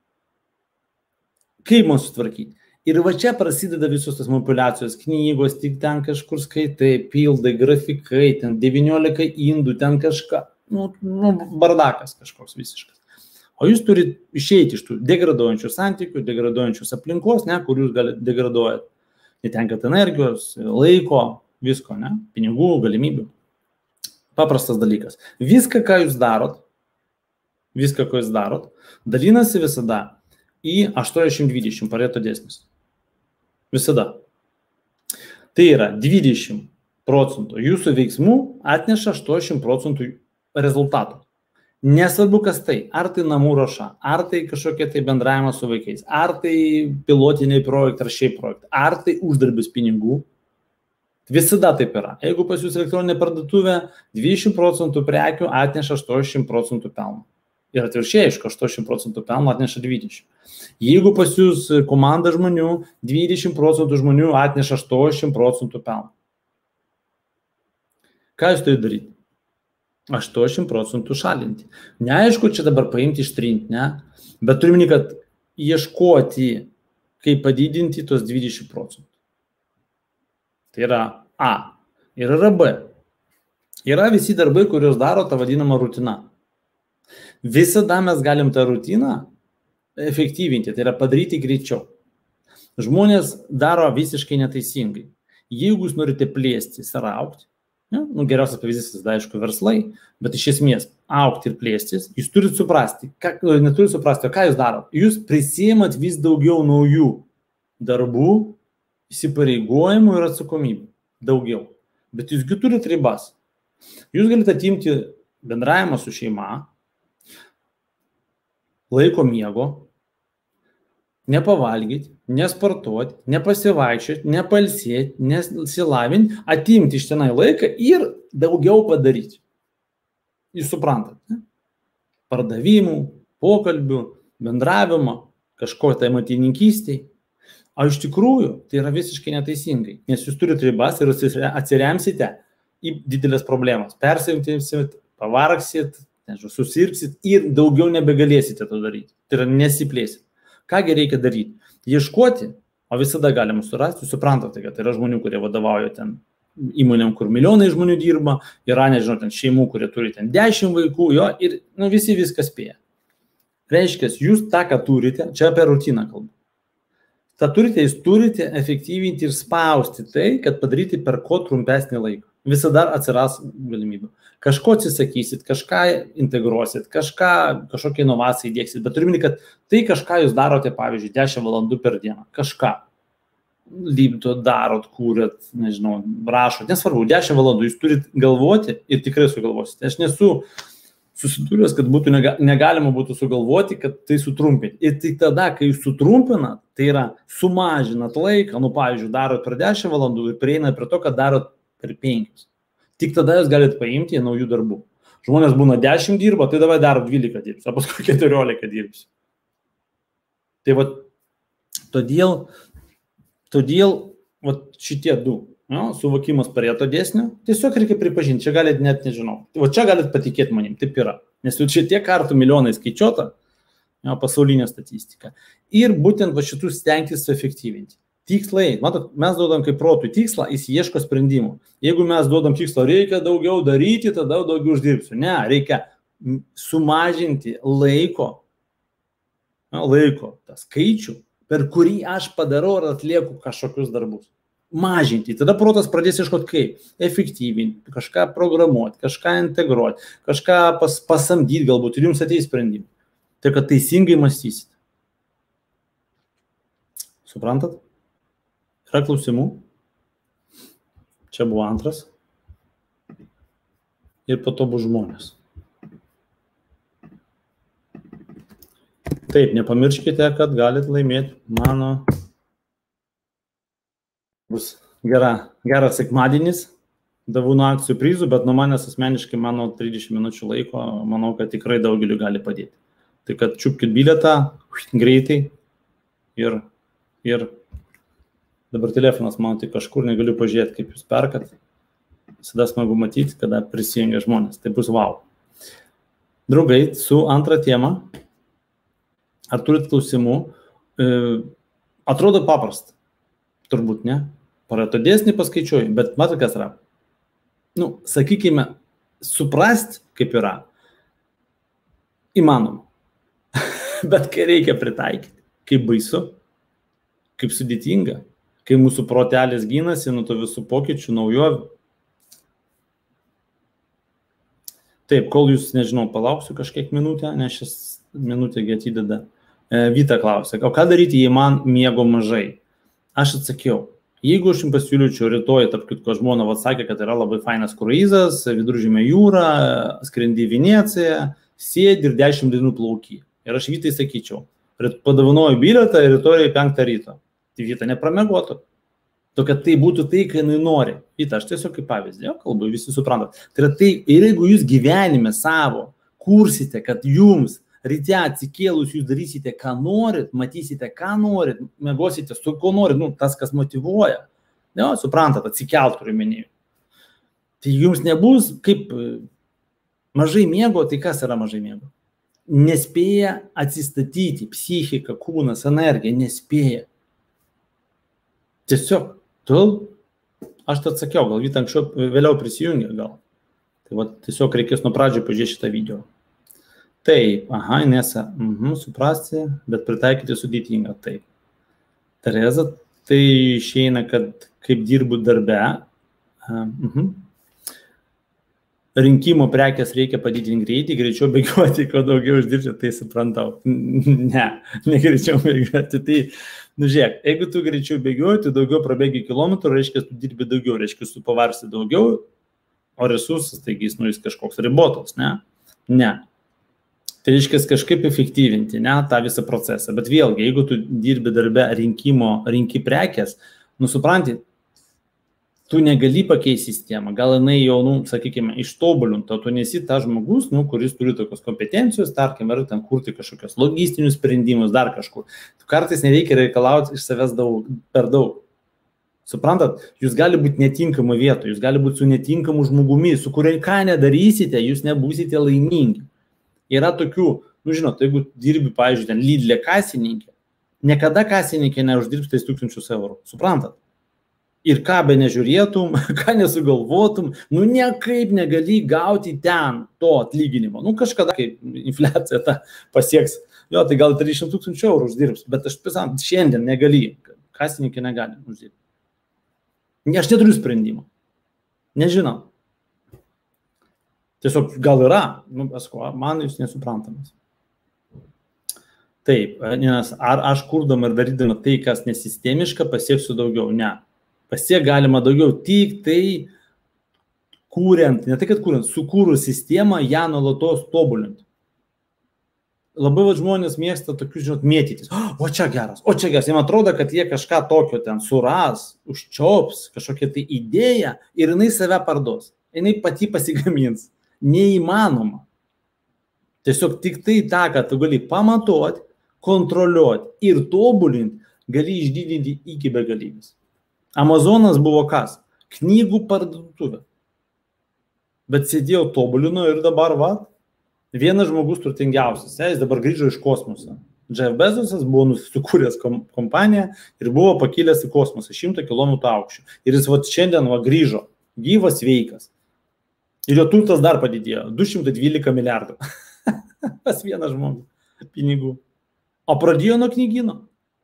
Kaip man susitvarkyti? Ir va čia prasideda visos tas manipuliacijos, knygos, tik ten kažkur skaitai, pildai, grafikai, ten devyniolika indų, ten kažką, nu, nu, bardakas kažkoks visiškas. O jūs turite išeiti iš tų degraduojančių santykių, degraduojančios aplinkos, ne, kur jūs galite degraduojate. Netenkat energijos, laiko, visko, ne, pinigų, galimybių. Paprastas dalykas. Viską, ką jūs darot, viską, ką jūs darot, dalinasi visada į aštuoniasdešimt dvidešimt Pareto dėsnis. Visada. Tai yra dvidešimt procentų jūsų veiksmų atneša aštuoniasdešimt procentų rezultatų. Nesvarbu, kas tai. Ar tai namų ruoša, ar tai kažkokie tai bendravimas su vaikais, ar tai pilotiniai projektai, ar šiaip projektai, ar tai uždarbis pinigų. Visada taip yra. Jeigu pas jūs elektroninė parduotuvė, dvidešimt procentų prekių atneša aštuoniasdešimt procentų pelno. Ir atvirkščiai, aišku, aštuoniasdešimt procentų pelno atneša dvidešimt. Jeigu pas jūs komanda žmonių, dvidešimt procentų žmonių atneša aštuoniasdešimt procentų pelno. Ką jūs turite daryti? aštuoniasdešimt procentų šalinti. Neaišku, čia dabar paimti ištrinti, ne? Bet turime, kad ieškoti, kaip padidinti tos dvidešimt procentų. Tai yra A. Ir yra B. Yra visi darbai, kuriuos daro tą vadinamą rutiną. Visada mes galim tą rutiną efektyvinti, tai yra padaryti greičiau. Žmonės daro visiškai neteisingai. Jeigu jūs norite plėstis ir augti, ne, nu, geriausias pavyzdys, tai aišku, verslai, bet iš esmės aukti ir plėstis, jūs turite suprasti, ką, neturite suprasti, o ką jūs darot. Jūs prisiimat vis daugiau naujų darbų, įsipareigojimų ir atsakomybių. Daugiau. Bet jūsgi turite ribas. Jūs galite atimti bendravimą su šeima, laiko miego, nepavalgyti, nesportuoti, nepasivaikščioti, nepalsėti, nesilavinti, atimti iš tenai laiką ir daugiau padaryti. Jūs suprantat, ne? Pardavimų, pokalbių, bendravimo, kažko tai matininkystėj. O iš tikrųjų tai yra visiškai neteisingai, nes jūs turite ribas ir atsiremsite į didelės problemas. Persivimsit, pavargsit, nežinau, susirgsit ir daugiau nebegalėsite to daryti. Tai yra nesiplėsit. Kągi reikia daryti? Ieškoti, o visada galima surasti, jūs suprantate, kad tai yra žmonių, kurie vadovauja ten įmonėm, kur milijonai žmonių dirba, yra, nežinau, ten šeimų, kurie turi ten dešimt vaikų, jo, ir nu, visi viską spėja. Reiškia, jūs tą, ką turite, čia apie rutiną kalbu. tą turite, jūs turite efektyvinti ir spausti tai, kad padaryti per ko trumpesnį laiką. Visada atsiras galimybė. Kažko atsisakysit, kažką integruosit, kažką, kažkokią inovaciją įdėksit, bet turime, kad tai kažką jūs darote, pavyzdžiui, dešimt valandų per dieną. Kažką. Lipdot, darot, kūrėt, nežinau, rašot. Nesvarbu, dešimt valandų jūs turit galvoti ir tikrai sugalvosite. Aš nesu susidūręs, kad būtų nega, negalima būtų sugalvoti, kad tai sutrumpinti. Ir tik tada, kai jūs sutrumpinat, tai yra sumažinat laiką, nu, pavyzdžiui, darot per dešimt valandų ir prieinat prie to, kad darot per penkias. Tik tada jūs galite paimti naujų darbų. Žmonės būna dešimt dirba, tai davai daro dvylika dirbs, o paskui keturiolika dirbs. Tai va, todėl, todėl va, šitie du, no, suvokimas Pareto dėsnio, tiesiog reikia pripažinti, čia galite net nežinau. Va čia galite patikėti manim, taip yra. Nes jau šitie kartų milijonai skaičiuota, jo, pasaulinė statistika. Ir būtent va šitų stengtis suefektyvinti. Tikslai, matot, mes duodam kaip protui tikslą, jis ieško sprendimų. Jeigu mes duodam tikslą, reikia daugiau daryti, tada daugiau uždirbsiu. Ne, reikia sumažinti laiko, laiko, tą skaičių, per kurį aš padarau ar atlieku kažkokius darbus. Mažinti. Tada protas pradės ieškoti kaip? Efektyvinti, kažką programuoti, kažką integruoti, kažką pas, pasamdyti galbūt ir jums ateis sprendimai. Tai kad teisingai mąstysit. Suprantat? Yra klausimų? Čia buvo antras. Ir po to bus žmonės. Taip, nepamirškite, kad galite laimėti mano... Bus gera, geras sekmadienis, davūnų akcijų prizų, bet nuo manęs asmeniškai mano trisdešimt minučių laiko, manau, kad tikrai daugeliu gali padėti. Tai kad čiupkit bilietą greitai ir, ir dabar telefonas man tik kažkur, negaliu pažiūrėti, kaip jūs perkat. Visada smagu matyti, kada prisijungia žmonės. Tai bus wow. Draugai, su antra tema, ar turit klausimų? E, atrodo paprasta. Turbūt ne. Pareto dėsnį paskaičiuoju, bet matai, kas yra. Nu, sakykime, suprast, kaip yra, įmanoma. Bet kai reikia pritaikyti, kaip baisu, kaip sudėtinga, kai mūsų protelis gynasi nuo to visų pokyčių, naujovių. Taip, kol jūs, nežinau, palauksiu kažkiek minutę, nes šis minutė atideda. E, Vita klausia, o ką daryti, jei man miego mažai? Aš atsakiau, jeigu aš jums pasiūlyčiau rytoj, tarp kitko žmona atsakė, kad yra labai fainas kruizas, Viduržemio jūra, skrendi į Veneciją, sėdi ir dešimt dienų plauki. Ir aš Vytai sakyčiau, padavanoju bilietą ir rytoj penktą ryto. Tai Vyta nepramegotų. To, kad tai būtų tai, kai jinai nori. Vyta, aš tiesiog kaip pavyzdį, jo, kalbu, visi suprantat. Tai yra tai, ir jeigu jūs gyvenime savo kursite, kad jums ryte atsikėlus jūs darysite, ką norit, matysite, ką norit, mėgosite su ko norit, nu, tas, kas motyvuoja. Ne, suprantat, atsikelt, kuriuo minėjau. Tai jums nebus kaip mažai miego, tai kas yra mažai miego? Nespėja atsistatyti psichika, kūnas, energija, nespėja. Tiesiog, tu, aš tai atsakiau, gal Vyta anksčiau vėliau prisijungia, gal. Tai va, tiesiog reikės nuo pradžio pažiūrėti šitą video. Taip, aha, Inesa, mhm, suprasti, bet pritaikyti sudėtinga, taip. Tereza, tai išeina, kad kaip dirbu darbe, uh, mhm. rinkimo prekės reikia padidinti greitį, greičiau bėgiuoti, kuo daugiau uždirbti, tai suprantau. Ne, negreičiau bėgiuoti. Tai, nu žiūrėk, jeigu tu greičiau bėgiuoti, tu daugiau prabėgi kilometrų, reiškia, tu dirbi daugiau, reiškia, tu pavarsi daugiau, o resursas, taigi jis, nu, jis kažkoks ribotas, ne? Ne. Tai reiškia kažkaip efektyvinti, ne, tą visą procesą. Bet vėlgi, jeigu tu dirbi darbe rinkimo, rinki prekės, nu, supranti, tu negali pakeisti sistemą. Gal jinai jau, nu, sakykime, ištobulinta, tu nesi ta žmogus, nu, kuris turi tokios kompetencijos, tarkim, ar ten kurti kažkokios logistinius sprendimus, dar kažkur. Tu kartais nereikia reikalauti iš savęs daug, per daug. Suprantat, jūs gali būti netinkamų vietų, jūs gali būti su netinkamu žmogumi, su kuriai ką nedarysite, jūs nebūsite laimingi. Yra tokių, nu žinot, jeigu dirbi, pavyzdžiui, ten Lidl'e kasininkė, niekada kasininkė neuždirbs tais tūkstančius eurų, suprantat? Ir ką be nežiūrėtum, ką nesugalvotum, nu niekaip negali gauti ten to atlyginimo. Nu kažkada, kai infliacija ta pasieks, jo, tai gal trisdešimt tūkstančių eurų uždirbs, bet aš pasam, šiandien negali, kasininkė negali uždirbti. Aš neturiu sprendimo, nežinau. Tiesiog gal yra, nu, esko, man jūs nesuprantamas. Taip, nes ar aš kurdama ir darydama tai, kas nesistemiška, pasieksiu daugiau? Ne. Pasiek galima daugiau tik tai kūrent, ne tai, kad kūrent, sukūrus sistemą, ją nuolatos tobulinti. Labai va, žmonės mėgsta tokius, žinot, mėtytis. O čia geras, o čia geras. Jiems atrodo, kad jie kažką tokio ten suras, užčiops, kažkokią tai idėją ir jinai save parduos. Jinai pati pasigamins. Neįmanoma. Tiesiog tik tai tą, kad tu gali pamatuoti, kontroliuoti ir tobulinti, gali išdidinti iki begalybės. Amazonas buvo kas? Knygų parduotuvė. Bet sėdėjau tobulino ir dabar, va, vienas žmogus turtingiausias, jis dabar grįžo iš kosmoso. Jeff Bezosas buvo susikūręs kompaniją ir buvo pakilęs į kosmosą šimtą kilometrų aukščio. Ir jis va, šiandien va, grįžo, gyvas, sveikas. Ir jo turtas dar padidėjo, du šimtai dvylika milijardų. Pas vieną žmogų pinigų. O pradėjo nuo knygyno.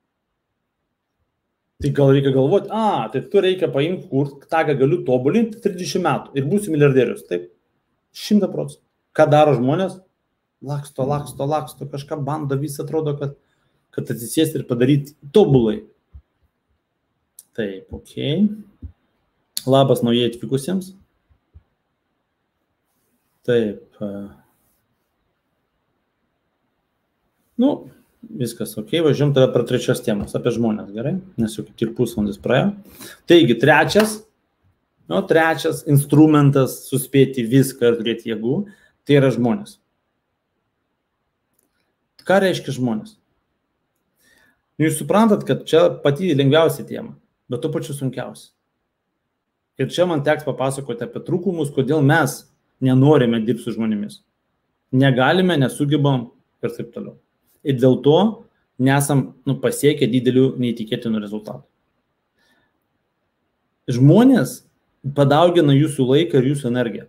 Tai gal reikia galvoti, a, tai tu reikia paimti kur, tą, ką galiu tobulinti trisdešimt metų ir būsiu milijardierius. Taip, šimtą procentų. Ką daro žmonės? Laksto, laksto, laksto, kažką bando, vis atrodo, kad, kad atsisės ir padaryti tobulai. Taip, okei. Okay. Labas naujai atvykusiems. Taip. Nu, viskas ok, važiuom tada per trečios temos apie žmonės, gerai? Nes jau kaip tik pusvalandis praėjo. Taigi, trečias, nu, trečias instrumentas suspėti viską ir turėti jėgų, tai yra žmonės. Ką reiškia žmonės? Jūs suprantat, kad čia pati lengviausia tema, bet to pačiu sunkiausia. Ir čia man teks papasakoti apie trūkumus, kodėl mes nenorime dirbti su žmonėmis. Negalime, nesugebam ir taip toliau. Ir dėl to nesam nu, pasiekę didelių neįtikėtinų rezultatų. Žmonės padaugina jūsų laiką ir jūsų energiją.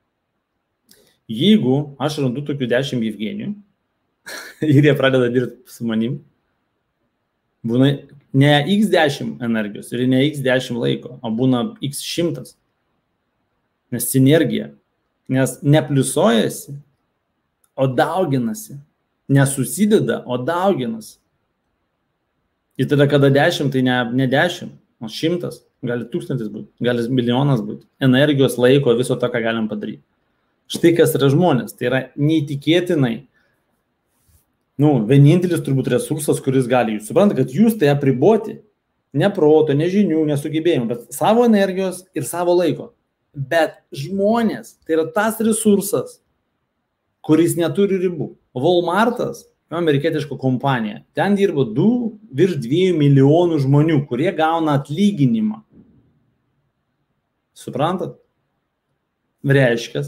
Jeigu aš randu tokių dešimt Evgenijų ir jie pradeda dirbti su manim, būna ne iks dešimt energijos ir ne iks dešimt laiko, o būna iks šimtas. Nes sinergija. Nes nepliusuojasi, o dauginasi. Nesusideda, o dauginasi. Ir tada, kada dešimt, tai ne, ne dešimt, o šimtas, gali tūkstantis būti, gali milijonas būti. Energijos, laiko, viso to, ką galim padaryti. Štai kas yra žmonės. Tai yra neįtikėtinai, nu, vienintelis turbūt resursas, kuris gali jūs. Supranta, kad jūs tai apriboti, ne proto, ne žinių, nesugebėjimų, bet savo energijos ir savo laiko. Bet žmonės, tai yra tas resursas, kuris neturi ribų. Walmartas, amerikietiška kompanija, ten dirba du virš dviejų milijonų žmonių, kurie gauna atlyginimą. Suprantat? Reiškia,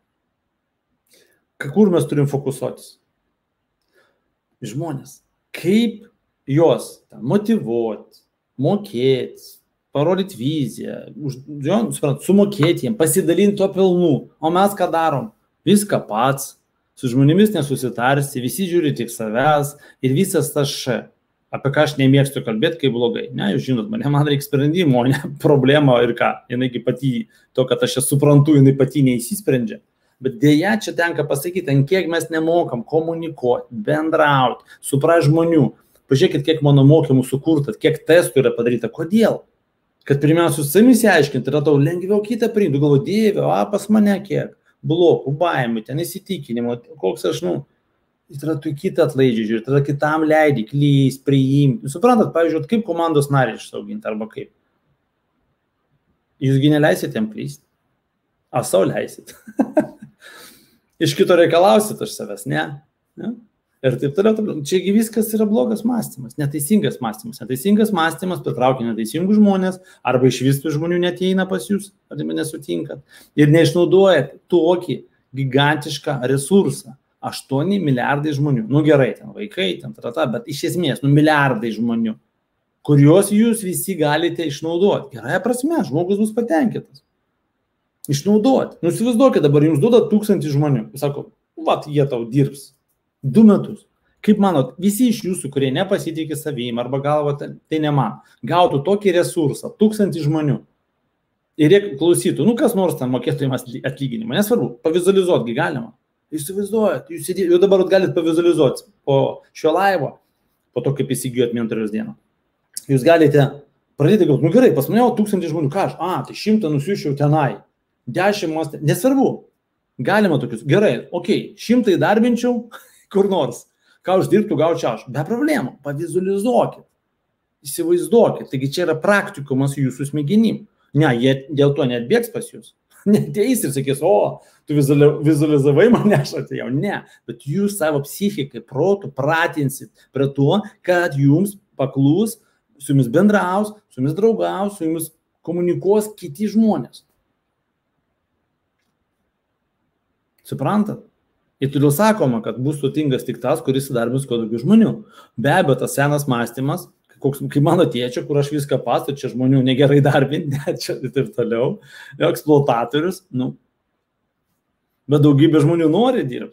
kur mes turim fokusuotis? Žmonės. Kaip juos motyvuoti, mokėti, parodyti viziją, suprantat, sumokėti jiems, pasidalinti to pelnų. O mes ką darom? Viską pats. Su žmonėmis nesusitarsi, visi žiūri tik savęs ir visas tas š. apie ką aš nemėgstu kalbėti, kai blogai. Ne, jūs žinot, mane, man reikia sprendimo, ne problema ir ką. Jinai pati, to, kad aš ją suprantu, jinai pati neįsisprendžia. Bet dėja, čia tenka pasakyti, ant kiek mes nemokam komunikuoti, bendrauti, suprasti žmonių. Pažiūrėkit, kiek mano mokymų sukurta, kiek testų yra padaryta. Kodėl? Kad pirmiausia, su savimi įsiaiškinti, yra tau lengviau kitą priimti. Galvoju, Dieve, a, pas mane kiek. Blokų, baimių, ten įsitikinimo, koks aš, nu, yra tu kitą atlaidžiai žiūrėti, tada kitam leidai, klys, priimti. Suprantat, pavyzdžiui, kaip komandos narį išsauginti, arba kaip. Jūsgi neleisit jam klysti. A, savo leisit. Iš kito reikalausit iš savęs, ne? ne? Ir taip toliau. Čiagi viskas yra blogas mąstymas, neteisingas mąstymas. Neteisingas mąstymas pritraukia neteisingų žmonės, arba iš visų žmonių neteina pas jūs, ar nesutinkat. Ir neišnaudojat tokį gigantišką resursą. aštuoni milijardai žmonių. Nu gerai, ten vaikai, ten trata, bet iš esmės, nu milijardai žmonių, kuriuos jūs visi galite išnaudoti. Gerąją prasme, žmogus bus patenkintas. Išnaudoti. Nu įsivaizduokit, dabar jums duoda tūkstantį žmonių. Jūs sako, vat jie tau dirbs. Du metus. Kaip manot, visi iš jūsų, kurie nepasitikė savim arba galvo, tai ne man, gautų tokį resursą, tūkstantį žmonių. Ir jie klausytų, nu kas nors ten mokėtų jums atlyginimą. Nesvarbu, pavizualizuoti galima. Įsivaizduojat, jūs jau dabar galite pavizualizuoti po šio laivo, po to, kaip įsigijot mentoriaus dieną. Jūs galite pradėti galvoti, nu gerai, pas mane tūkstantį žmonių, ką aš, a, tai šimtą nusiųsčiau tenai, dešimt, nesvarbu, galima tokius, gerai, okei, okay, šimtą įdarbinčiau kur nors, ką uždirbtų gaučiau aš, be problemų, pavizualizuokit, įsivaizduokit, taigi čia yra praktikumas jūsų smegenim, ne, jie dėl to neatbėgs pas jūs. Neteis ir sakys, o, tu vizualizavai mane, aš atėjau. Ne, bet jūs savo psichikai, protų pratinsit prie to, kad jums paklus, su jumis bendraus, su jumis draugaus, su jumis komunikuos kiti žmonės. Suprantat? Ir todėl sakoma, kad bus turtingas tik tas, kuris įdarbins kuo daugiau žmonių. Be abejo, tas senas mąstymas, koks, kaip mano tėčio, kur aš viską pastu, čia žmonių negerai darbinti, čia ir taip toliau, eksploatatorius, nu, bet daugybė žmonių nori dirbti.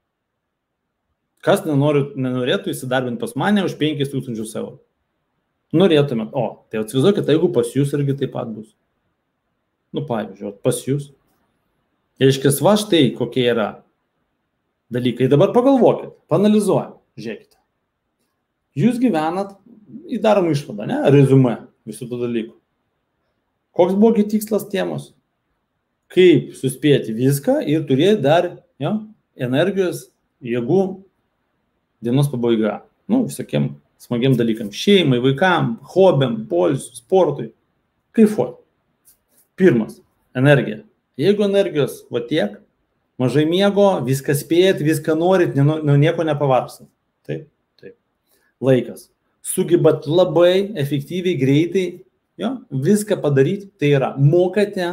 Kas nenori, nenorėtų įsidarbinti pas mane už penkis tūkstančius eurų? Norėtumėt, o, tai atsivaizduokit, jeigu pas jūs irgi taip pat bus. Nu, pavyzdžiui, pas jūs. Reiškia, va štai kokie yra dalykai. Dabar pagalvokit, paanalizuojam, žiūrėkite. Jūs gyvenat, įdarom išvadą, ne? Rezume visų tų dalykų. Koks buvo tikslas temos? Kaip suspėti viską ir turėti dar jo, energijos, jėgų dienos pabaiga. Nu, visokiem smagiam dalykam. Šeimai, vaikam, hobiam, poilsiui, sportui. Kaifuoti. Pirmas, energija. Jeigu energijos va tiek, mažai miego, viską spėjat, viską norit, nu nieko nepavargstat. Taip, taip. Laikas. Sugebat labai efektyviai, greitai, jo, viską padaryti, tai yra mokate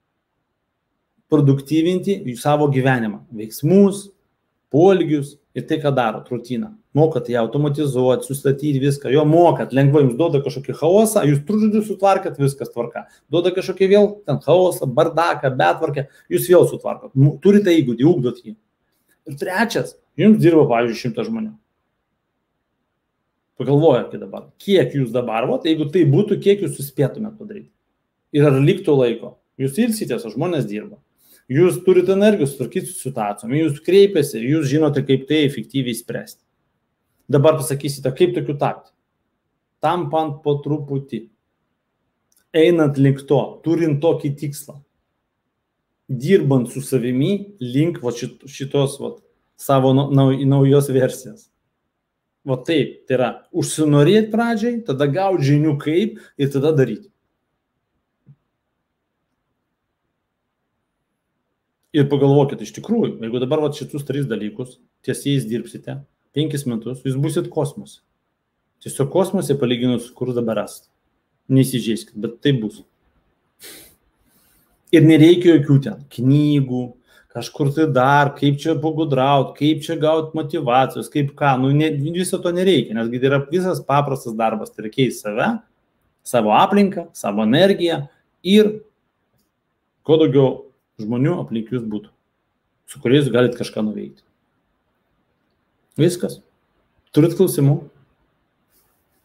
produktyvinti savo gyvenimą, veiksmus, poelgius ir tai, ką darot, rutiną. Mokate ją automatizuoti, sustatyti viską, jo mokat, lengvai jums duoda kažkokį chaosą, jūs trūžudžiu sutvarkat, viskas tvarka. Duoda kažkokį vėl ten chaosą, bardaką, betvarkę, jūs vėl sutvarkat. Turite įgūdį, ugdot jį. Ir trečias, jums dirba, pavyzdžiui, šimtas žmonių. Pagalvojate dabar, kiek jūs dabar, vat, jeigu tai būtų, kiek jūs suspėtumėte padaryti. Ir ar liktų laiko. Jūs ilsitės, o žmonės dirba. Jūs turite energijos sutvarkyti su situacijom, jūs kreipiasi, jūs žinote, kaip tai efektyviai spręsti. Dabar pasakysite, kaip tokių tapti. Tampant po truputį, einant link to, turint tokį tikslą, dirbant su savimi link va, šitos va, savo naujos versijos. Va taip, tai yra užsinorėti pradžiai, tada gauti žinių kaip ir tada daryti. Ir pagalvokit, iš tikrųjų, jeigu dabar va, šitus tris dalykus tiesiais dirbsite penkis metus, jūs būsit kosmose. Tiesiog kosmose palyginus, kur dabar esate. Neįsižeiskit, bet tai bus. Ir nereikia jokių ten knygų, kažkur tai dar, kaip čia pagudraut, kaip čia gauti motivacijos, kaip ką, nu ne, viso to nereikia, nes tai yra visas paprastas darbas, tai reikia į save, savo aplinką, savo energiją ir kuo daugiau žmonių aplink jūs būtų, su kuriais galite kažką nuveikti. Viskas. Turit klausimų?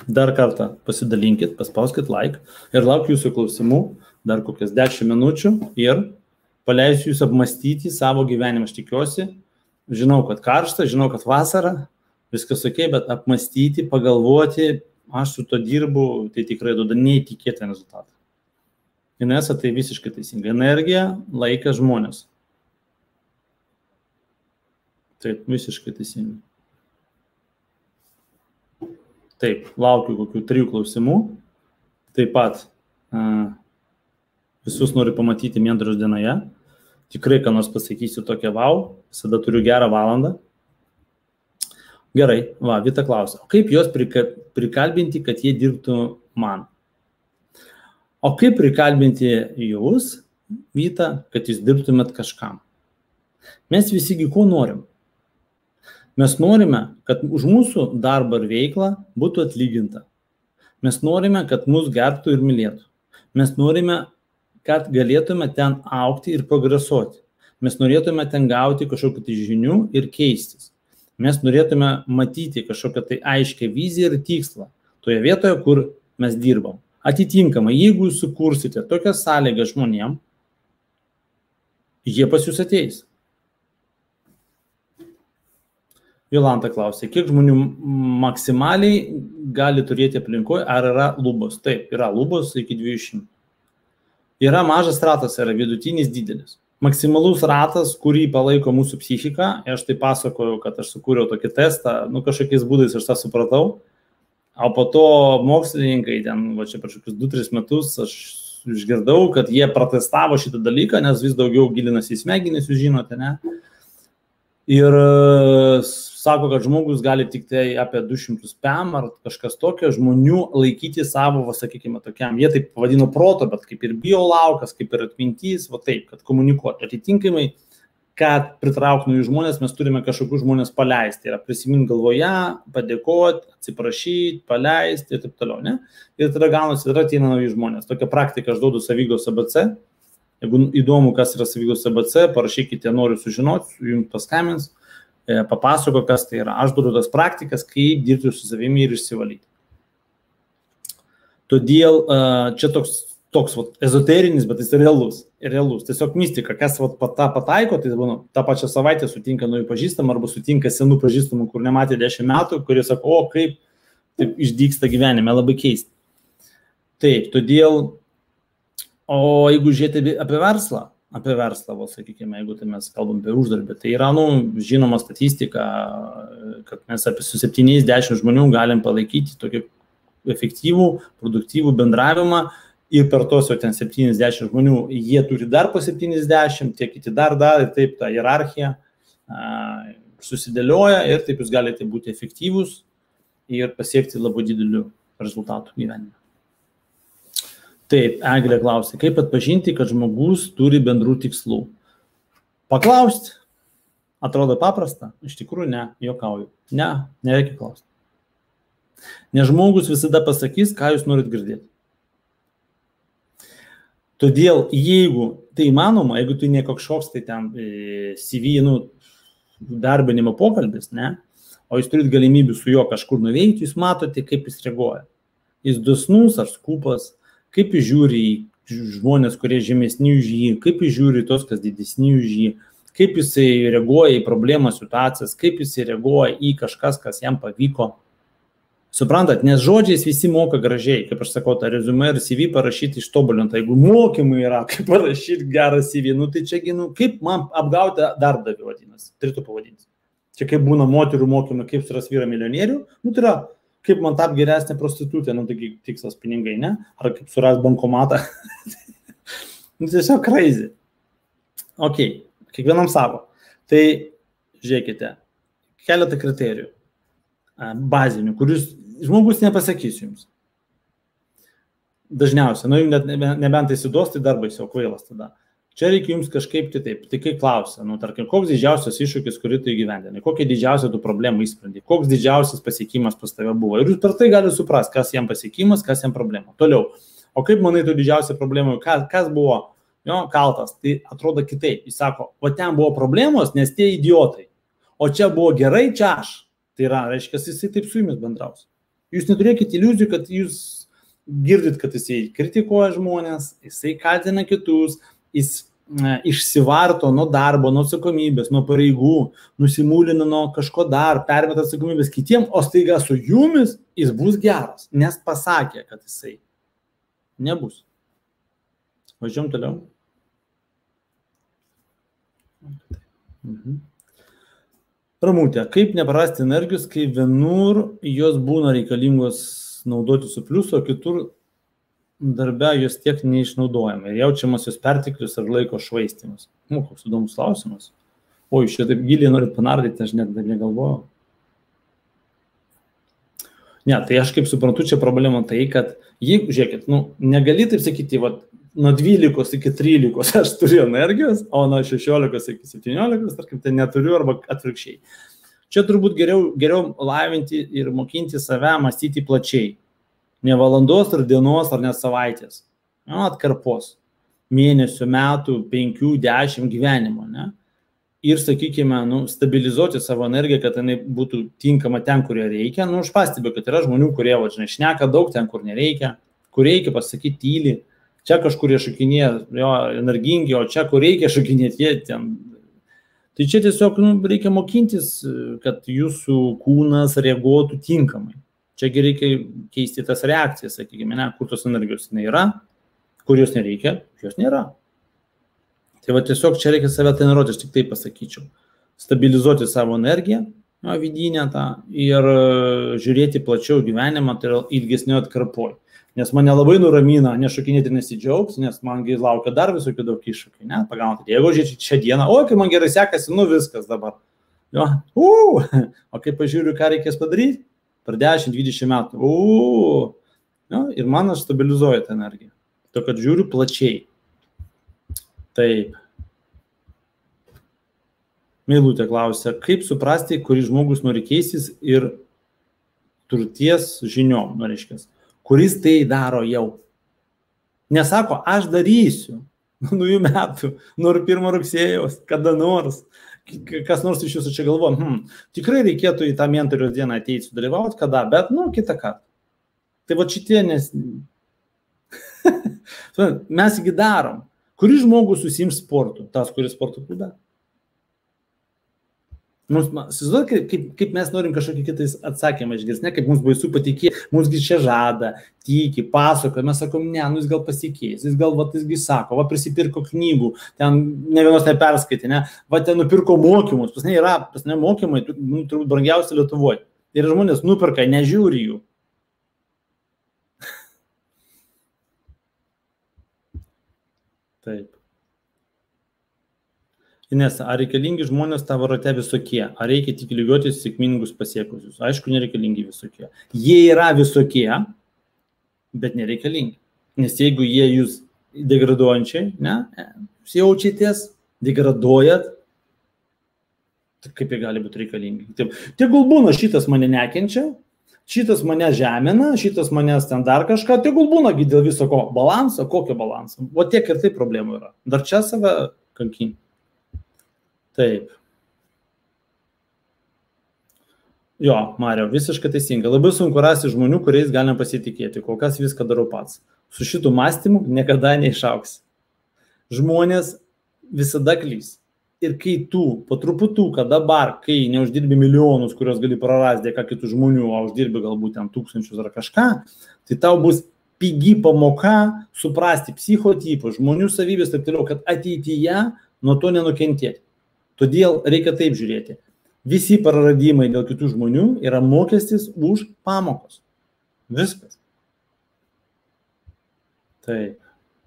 dar kartą pasidalinkit, paspauskit like ir laukiu jūsų klausimų dar kokias dešimt minučių ir paleisiu jūs apmastyti savo gyvenimą. Aš tikiuosi, žinau, kad karšta, žinau, kad vasara, viskas ok, bet apmastyti, pagalvoti, aš su to dirbu, tai tikrai duoda neįtikėtą rezultatą. Inesa, tai visiškai teisinga. Energija, laikas, žmonės. Taip, visiškai teisingai. Taip, laukiu kokių trijų klausimų. Taip pat uh, visus noriu pamatyti mentoriaus dienoje. Tikrai, ką nors pasakysiu tokia wow, visada turiu gerą valandą. Gerai, va, Vita klausia, o kaip juos prikalbinti, kad jie dirbtų man? O kaip prikalbinti jūs, Vita, kad jūs dirbtumėt kažkam? Mes visigi ko norim? Mes norime, kad už mūsų darbą ir veiklą būtų atlyginta. Mes norime, kad mus gerbtų ir mylėtų. Mes norime, kad galėtume ten augti ir progresuoti. Mes norėtume ten gauti kažkokių tai žinių ir keistis. Mes norėtume matyti kažkokią tai aiškę viziją ir tikslą toje vietoje, kur mes dirbam. Atitinkamai, jeigu jūs sukursite tokią sąlygą žmonėm, jie pas jūs ateis. Jolanta klausė, kiek žmonių maksimaliai gali turėti aplinkoje, ar yra lubos? Taip, yra lubos iki dviejų šimtų. Yra mažas ratas, yra vidutinis didelis. Maksimalus ratas, kurį palaiko mūsų psichika, aš tai pasakoju, kad aš sukūriau tokį testą, nu kažkokiais būdais aš tą supratau, o po to mokslininkai, ten, va čia prieš kokius du tris metus, aš išgirdau, kad jie protestavo šitą dalyką, nes vis daugiau gilinasi į smegenis, jūs žinote, ne? Ir sako, kad žmogus gali tik tai apie du šimtus P M ar kažkas tokio žmonių laikyti savo, va, sakykime, tokiam, jie taip pavadino proto, bet kaip ir biolaukas, kaip ir atmintys, va taip, kad komunikuoti. Atitinkamai, kad pritrauktų naujus žmonės, mes turime kažkokius žmonės paleisti. Yra prisiminti galvoje, padėkoti, atsiprašyti, paleisti ir taip toliau, ne? Ir tada gaunasi, tada ateina nauji žmonės. Tokią praktiką aš duodu Savigos A B C. Jeigu įdomu, kas yra Savigos A B C, parašykite, noriu sužinoti, jums paskambins, papasako, kas tai yra. Aš duodu tas praktikas, kaip dirbti su savimi ir išsivalyti. Todėl čia toks, toks vat, ezoterinis, bet jis realus. realus. Tiesiog mistika, kas vat, tą pataiko, tai būna, tą pačią savaitę sutinka naujų pažįstamų arba sutinka senų pažįstamų, kur nematė dešimt metų, kurie sako, o kaip taip išdyksta gyvenime, labai keista. Taip, todėl o jeigu žiūrėti apie verslą, apie verslą, va, sakykime, jeigu tai mes kalbam apie uždarbį, tai yra, nu, žinoma statistika, kad mes apie su septyniais dešimt žmonių galim palaikyti tokį efektyvų, produktyvų bendravimą ir per tos jau ten septynis dešimt žmonių, jie turi dar po septynis dešimt, tie kiti dar dar ir taip ta hierarchija a, susidėlioja ir taip jūs galite būti efektyvūs ir pasiekti labai didelių rezultatų gyvenime. Taip, Eglė klausė, kaip atpažinti, kad žmogus turi bendrų tikslų? Paklausti. Atrodo paprasta? Iš tikrųjų ne, juokauju. Ne, nereikia klausti. Nes žmogus visada pasakys, ką jūs norit girdėti. Todėl, jeigu tai įmanoma, jeigu tai ne kažkoks tai ten C V, nu, darbinimo pokalbis, ne, o jūs turit galimybių su juo kažkur nuveikti, jūs matote, kaip jis reaguoja. Jis dosnus ar skupas, kaip jis žiūri į žmonės, kurie žemesni už jį, kaip jis žiūri į tos, kas didesni už jį, kaip jisai reaguoja į problemą, situacijas, kaip jisai reaguoja į kažkas, kas jam pavyko. Suprantat, nes žodžiais visi moka gražiai, kaip aš sakau, tą rezumė ir C V parašyti ištobulintą. Jeigu mokymai yra, kaip parašyti gerą C V, nu tai čia, nu, kaip man apgauti darbdavį vadinasi, turėtų pavadinti. Čia kaip būna moterų mokymai, kaip suras vyrą milijonierių, nu tai yra, kaip man tap geresnė prostitutė, nu taigi tikslas pinigai, ne? Ar kaip suras bankomatą. Nu tiesiog crazy. Ok, kiekvienam savo. Tai žiūrėkite, keletą kriterijų bazinių, kurius žmogus nepasakys jums. Dažniausiai, nu net nebent įsiduos, tai dar baisiau kvailas tada. Čia reikia jums kažkaip kitaip. Tai kai klausia, nu tarkim, koks didžiausias iššūkis, kurį tu įgyvendinai, kokia didžiausia tų problemų įsprendė, koks didžiausias pasiekimas pas tave buvo. Ir jūs per tai gali suprasti, kas jam pasiekimas, kas jam problema. Toliau, o kaip manai tu didžiausia problema, kas, kas buvo jo, kaltas, tai atrodo kitaip. Jis sako, o ten buvo problemos, nes tie idiotai. O čia buvo gerai, čia aš. Tai yra, reiškia, jisai taip su jumis bendraus. Jūs neturėkite iliuzijų, kad jūs girdit, kad jisai kritikuoja žmonės, jisai kaltina kitus, jis e, išsivarto nuo darbo, nuo atsakomybės, nuo pareigų, nusimūlina nuo kažko dar, permeta atsakomybės kitiem, o staiga su jumis jis bus geras, nes pasakė, kad jisai nebus. Važiuom toliau. Mhm. Ramutė, kaip neprarasti energijos, kai vienur jos būna reikalingos naudoti su pliusu, o kitur darbe jos tiek neišnaudojama ir jaučiamas jos perteklius ar laiko švaistymas. Nu, koks įdomus klausimas. O, iš čia taip giliai norit panardyti, aš net negalvojau. Ne, tai aš kaip suprantu, čia problema tai, kad jeigu, žiūrėkit, nu, negali taip sakyti, va, nuo dvylikos iki trylikos aš turiu energijos, o nuo šešiolikos iki septyniolikos, tarkim, tai neturiu arba atvirkščiai. Čia turbūt geriau, geriau lavinti ir mokinti save mąstyti plačiai. Ne valandos ar dienos ar net savaitės. Nu, atkarpos. Mėnesių, metų, penkių, dešimt gyvenimo, ne? Ir, sakykime, nu, stabilizuoti savo energiją, kad jinai būtų tinkama ten, kur reikia. Nu, aš pastebiu, kad yra žmonių, kurie, va, žinai, šneka daug ten, kur nereikia, kur reikia pasakyti tyli. Čia kažkur jie šokinėja, jo, energingi, o čia, kur reikia šokinėti, jie ten. Tai čia tiesiog, nu, reikia mokintis, kad jūsų kūnas reaguotų tinkamai. Čiagi reikia keisti tas reakcijas, sakykime, ne, kur tos energijos nėra, kur jos nereikia, jos nėra. Tai va tiesiog čia reikia save treniruoti, aš tik taip pasakyčiau. Stabilizuoti savo energiją, jo, vidinę tą, ir žiūrėti plačiau gyvenimą, tai yra ilgesnio atkarpoj. Nes mane labai nuramina, nešokinėti ir nesidžiaugs, nes mangi laukia dar visokių daug iššūkių, ne, pagaunate. Jeigu žiūrėčiau šią dieną, o, kai man gerai sekasi, nu viskas dabar. Jo, uu, o kai pažiūriu, ką reikės padaryti, per dešimt dvidešimt metų, uu, jo, ir man aš stabilizuoju tą energiją. To, kad žiūriu plačiai. Taip. Meilutė klausia, kaip suprasti, kuris žmogus nori keistis ir turties žiniom, norėškės, kuris tai daro jau. Nesako, aš darysiu, naujų metų, nuo pirmo rugsėjos, kada nors, kas nors iš jūsų čia galvo, hm, tikrai reikėtų į tą mentoriaus dieną ateiti sudalyvauti, kada, bet, nu, kitą kartą. Tai va šitie, nes mes gi darom. Kuris žmogus susiims sportu? Tas, kuris sporto klube. Mums, kaip, kaip, kaip mes norim kažkokį kitais atsakymą išgirsti, ne, kaip mums baisu patikė, mums čia žada, tiki, pasakoja, mes sakom, ne, nu jis gal pasikeis, jis gal, va, jisgi sako, va, prisipirko knygų, ten ne vienos neperskaitė, ne, va, ten nupirko mokymus, pas ne yra, pas ne mokymai, nu, turbūt brangiausia Lietuvoje. Ir žmonės nuperka, nežiūri jų. Taip. Ines, ar reikalingi žmonės tavo rate visokie? Ar reikia tik lygiuotis sėkmingus pasiekusius? Aišku, nereikalingi visokie. Jie yra visokie, bet nereikalingi. Nes jeigu jie jūs degraduojančiai, ne, jūs jaučiatės, degraduojat, tai kaip jie gali būti reikalingi? Taip, tegul būna šitas mane nekenčia, šitas mane žemina, šitas manęs ten dar kažką, tegul būna dėl viso ko balanso, kokio balanso. O tiek ir tai problemų yra. Dar čia save kankinti. Taip. Jo, Mario, visiškai teisinga. Labai sunku rasti žmonių, kuriais galime pasitikėti. Kol kas viską darau pats. Su šitų mąstymu niekada neišauks. Žmonės visada klys. Ir kai tu, po truputuką dabar, kai neuždirbi milijonus, kurios gali prarasti dėka kitų žmonių, o uždirbi galbūt ten tūkstančius ar kažką, tai tau bus pigi pamoka suprasti psichotipų, žmonių savybės, taip toliau, kad ateityje nuo to nenukentėti. Todėl reikia taip žiūrėti. Visi praradimai dėl kitų žmonių yra mokestis už pamokos. Viskas. Taip.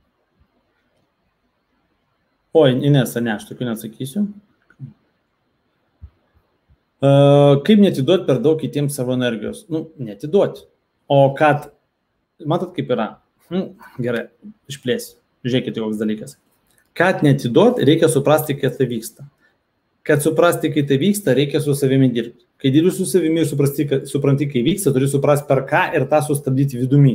Oi, Inesa, ne, aš tokiu neatsakysiu. Kaip netiduoti per daug kitiems savo energijos? Nu, netiduoti. O kad, matot kaip yra? Nu, gerai, išplėsiu. Žiūrėkite, koks dalykas. Kad netiduoti, reikia suprasti, kad tai vyksta. Kad suprasti, kai tai vyksta, reikia su savimi dirbti. Kai dirbi su savimi ir suprasti, supranti, kai vyksta, turi suprasti per ką ir tą sustabdyti vidumi.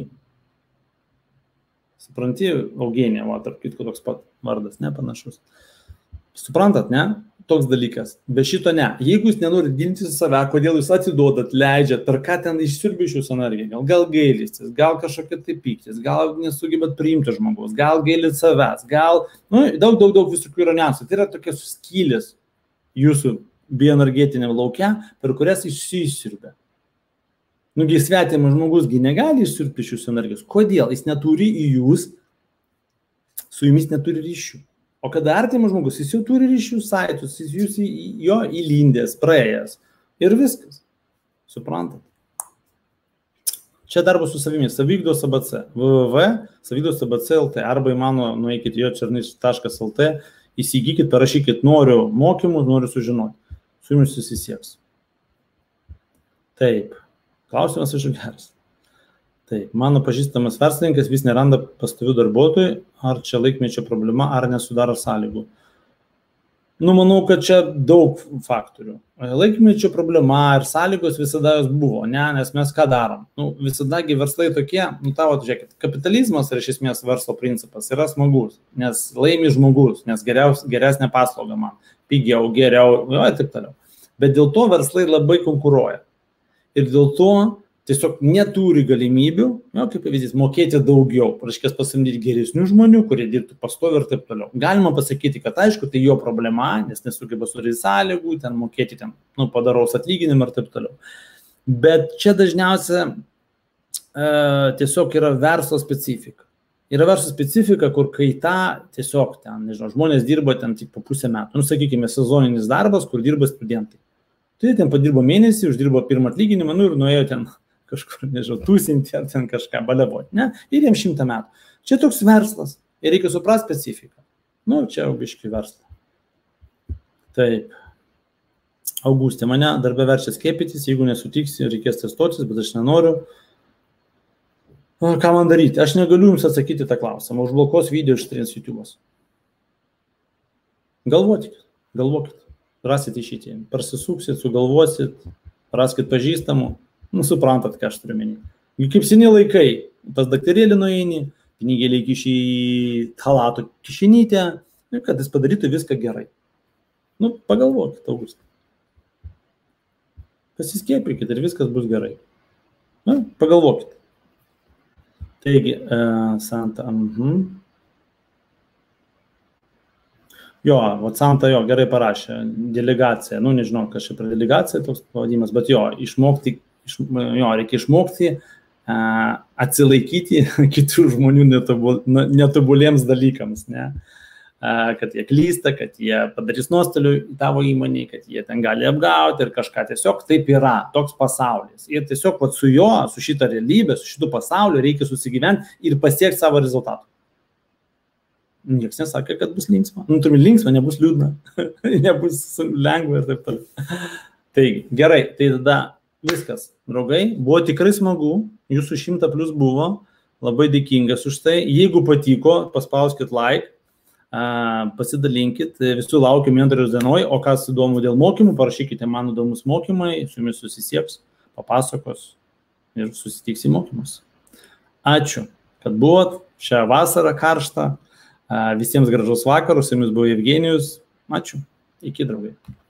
Supranti, Eugenija, va, tarp kitko toks pat vardas, nepanašus. Suprantat, ne? Toks dalykas. Be šito ne. Jeigu jūs nenorit gilintis į save, kodėl jūs atiduodat, leidžiat, per ką ten išsiurbia iš jūsų energiją, gal, gal gailistis, gal kažkokia tai pyktis, gal nesugebat priimti žmogaus, gal gailit savęs, gal, nu, daug, daug, daug visokių yra niuansų. Tai yra tokia skylės jūsų bioenergetiniam lauke, per kurias išsiurbia. Nugi svetimas žmogusgi negali išsiurbti iš jūsų energijos. Kodėl? Jis neturi į jūs, su jumis neturi ryšių. O kada artimas žmogus, jis jau turi ryšių saitus, jis jūs į jo įlindęs, praėjęs. Ir viskas. Suprantat? Čia darbas su savimi. Savigdos A B C. w w w taškas savigdos A B C taškas l t arba į mano nueikit jo černis taškas l t, įsigykit, parašykit, noriu mokymus, noriu sužinoti. Su jumis susisieks. Taip. Klausimas iš geras. Taip, mano pažįstamas verslininkas vis neranda pastovių darbuotojų, ar čia laikmečio problema, ar nesudaro sąlygų. Nu, manau, kad čia daug faktorių. Laikmečio problema ir sąlygos visada jos buvo, ne, nes mes ką darom? Nu, visadagi verslai tokie, nu, tavo, žiūrėkit, kapitalizmas ir iš esmės verslo principas yra smagus, nes laimi žmogus, nes geriaus, geresnė paslauga man, pigiau, geriau, jo, ir taip toliau. Bet dėl to verslai labai konkuruoja. Ir dėl to tiesiog neturi galimybių, jo, kaip pavyzdys, mokėti daugiau, praškės pasamdyti geresnių žmonių, kurie dirbtų pastoviai ir taip toliau. Galima pasakyti, kad aišku, tai jo problema, nes nesugeba sudaryti sąlygų, ten mokėti ten, nu, padaraus atlyginimą ir taip toliau. Bet čia dažniausia e, tiesiog yra verslo specifika. Yra verslo specifika, kur kaita tiesiog ten, nežinau, žmonės dirba ten tik po pusę metų. Nu, sakykime, sezoninis darbas, kur dirba studentai. Tai ten padirbo mėnesį, uždirbo pirmą atlyginimą, nu ir nuėjo ten kažkur, nežinau, tūsinti ar ten kažką baliavoti, ne? Ir jiems šimtą metų. Čia toks verslas. Ir reikia suprasti specifiką. Nu, čia jau biški verslas. Taip. Augustė, mane darbė verčia skiepytis, jeigu nesutiksi, reikės testuotis, bet aš nenoriu. Ką man daryti? Aš negaliu jums atsakyti tą klausimą. Užblokuos video ištrins YouTube'as. Galvokit, galvokit. Rasit išeitį. Persisuksit, sugalvosit, raskit pažįstamų. Nu, suprantat, ką aš turiu menį. Kaip seni laikai, pas daktarėlį nueini, pinigėlį kiši į halato kišenytę, kad jis padarytų viską gerai. Nu, pagalvokit, Augustė. Pasiskiepykit ir viskas bus gerai. Nu, pagalvokit. Taigi, uh, Santa, mhm. Jo, vat Santa jo gerai parašė, delegacija, nu, nežinau, kas čia per delegacija toks pavadimas, bet jo, išmokti, iš, jo, reikia išmokti uh, atsilaikyti kitų žmonių netobul, netobuliems dalykams, ne? Uh, kad jie klysta, kad jie padarys nuostolių į tavo įmonį, kad jie ten gali apgauti ir kažką. Tiesiog taip yra, toks pasaulis. Ir tiesiog vat, su jo, su šitą realybę, su šitų pasauliu reikia susigyventi ir pasiekti savo rezultatų. Niekas nesakė, kad bus linksma. Nu, turime linksma, nebus liūdna, nebus lengva ir taip toliau. Taigi, gerai, tai tada viskas, draugai, buvo tikrai smagu, jūsų šimta plus buvo, labai dėkingas už tai. Jeigu patiko, paspauskit like, pasidalinkit, visų laukiu mentoriaus dienoj, o kas įdomu dėl mokymų, parašykite man įdomus mokymai, su jumis susisieks, papasakos ir susitiks į mokymus. Ačiū, kad buvot šią vasarą karštą. Visiems gražaus vakarus, su jumis buvo Evgenijus. Ačiū. Iki, draugai.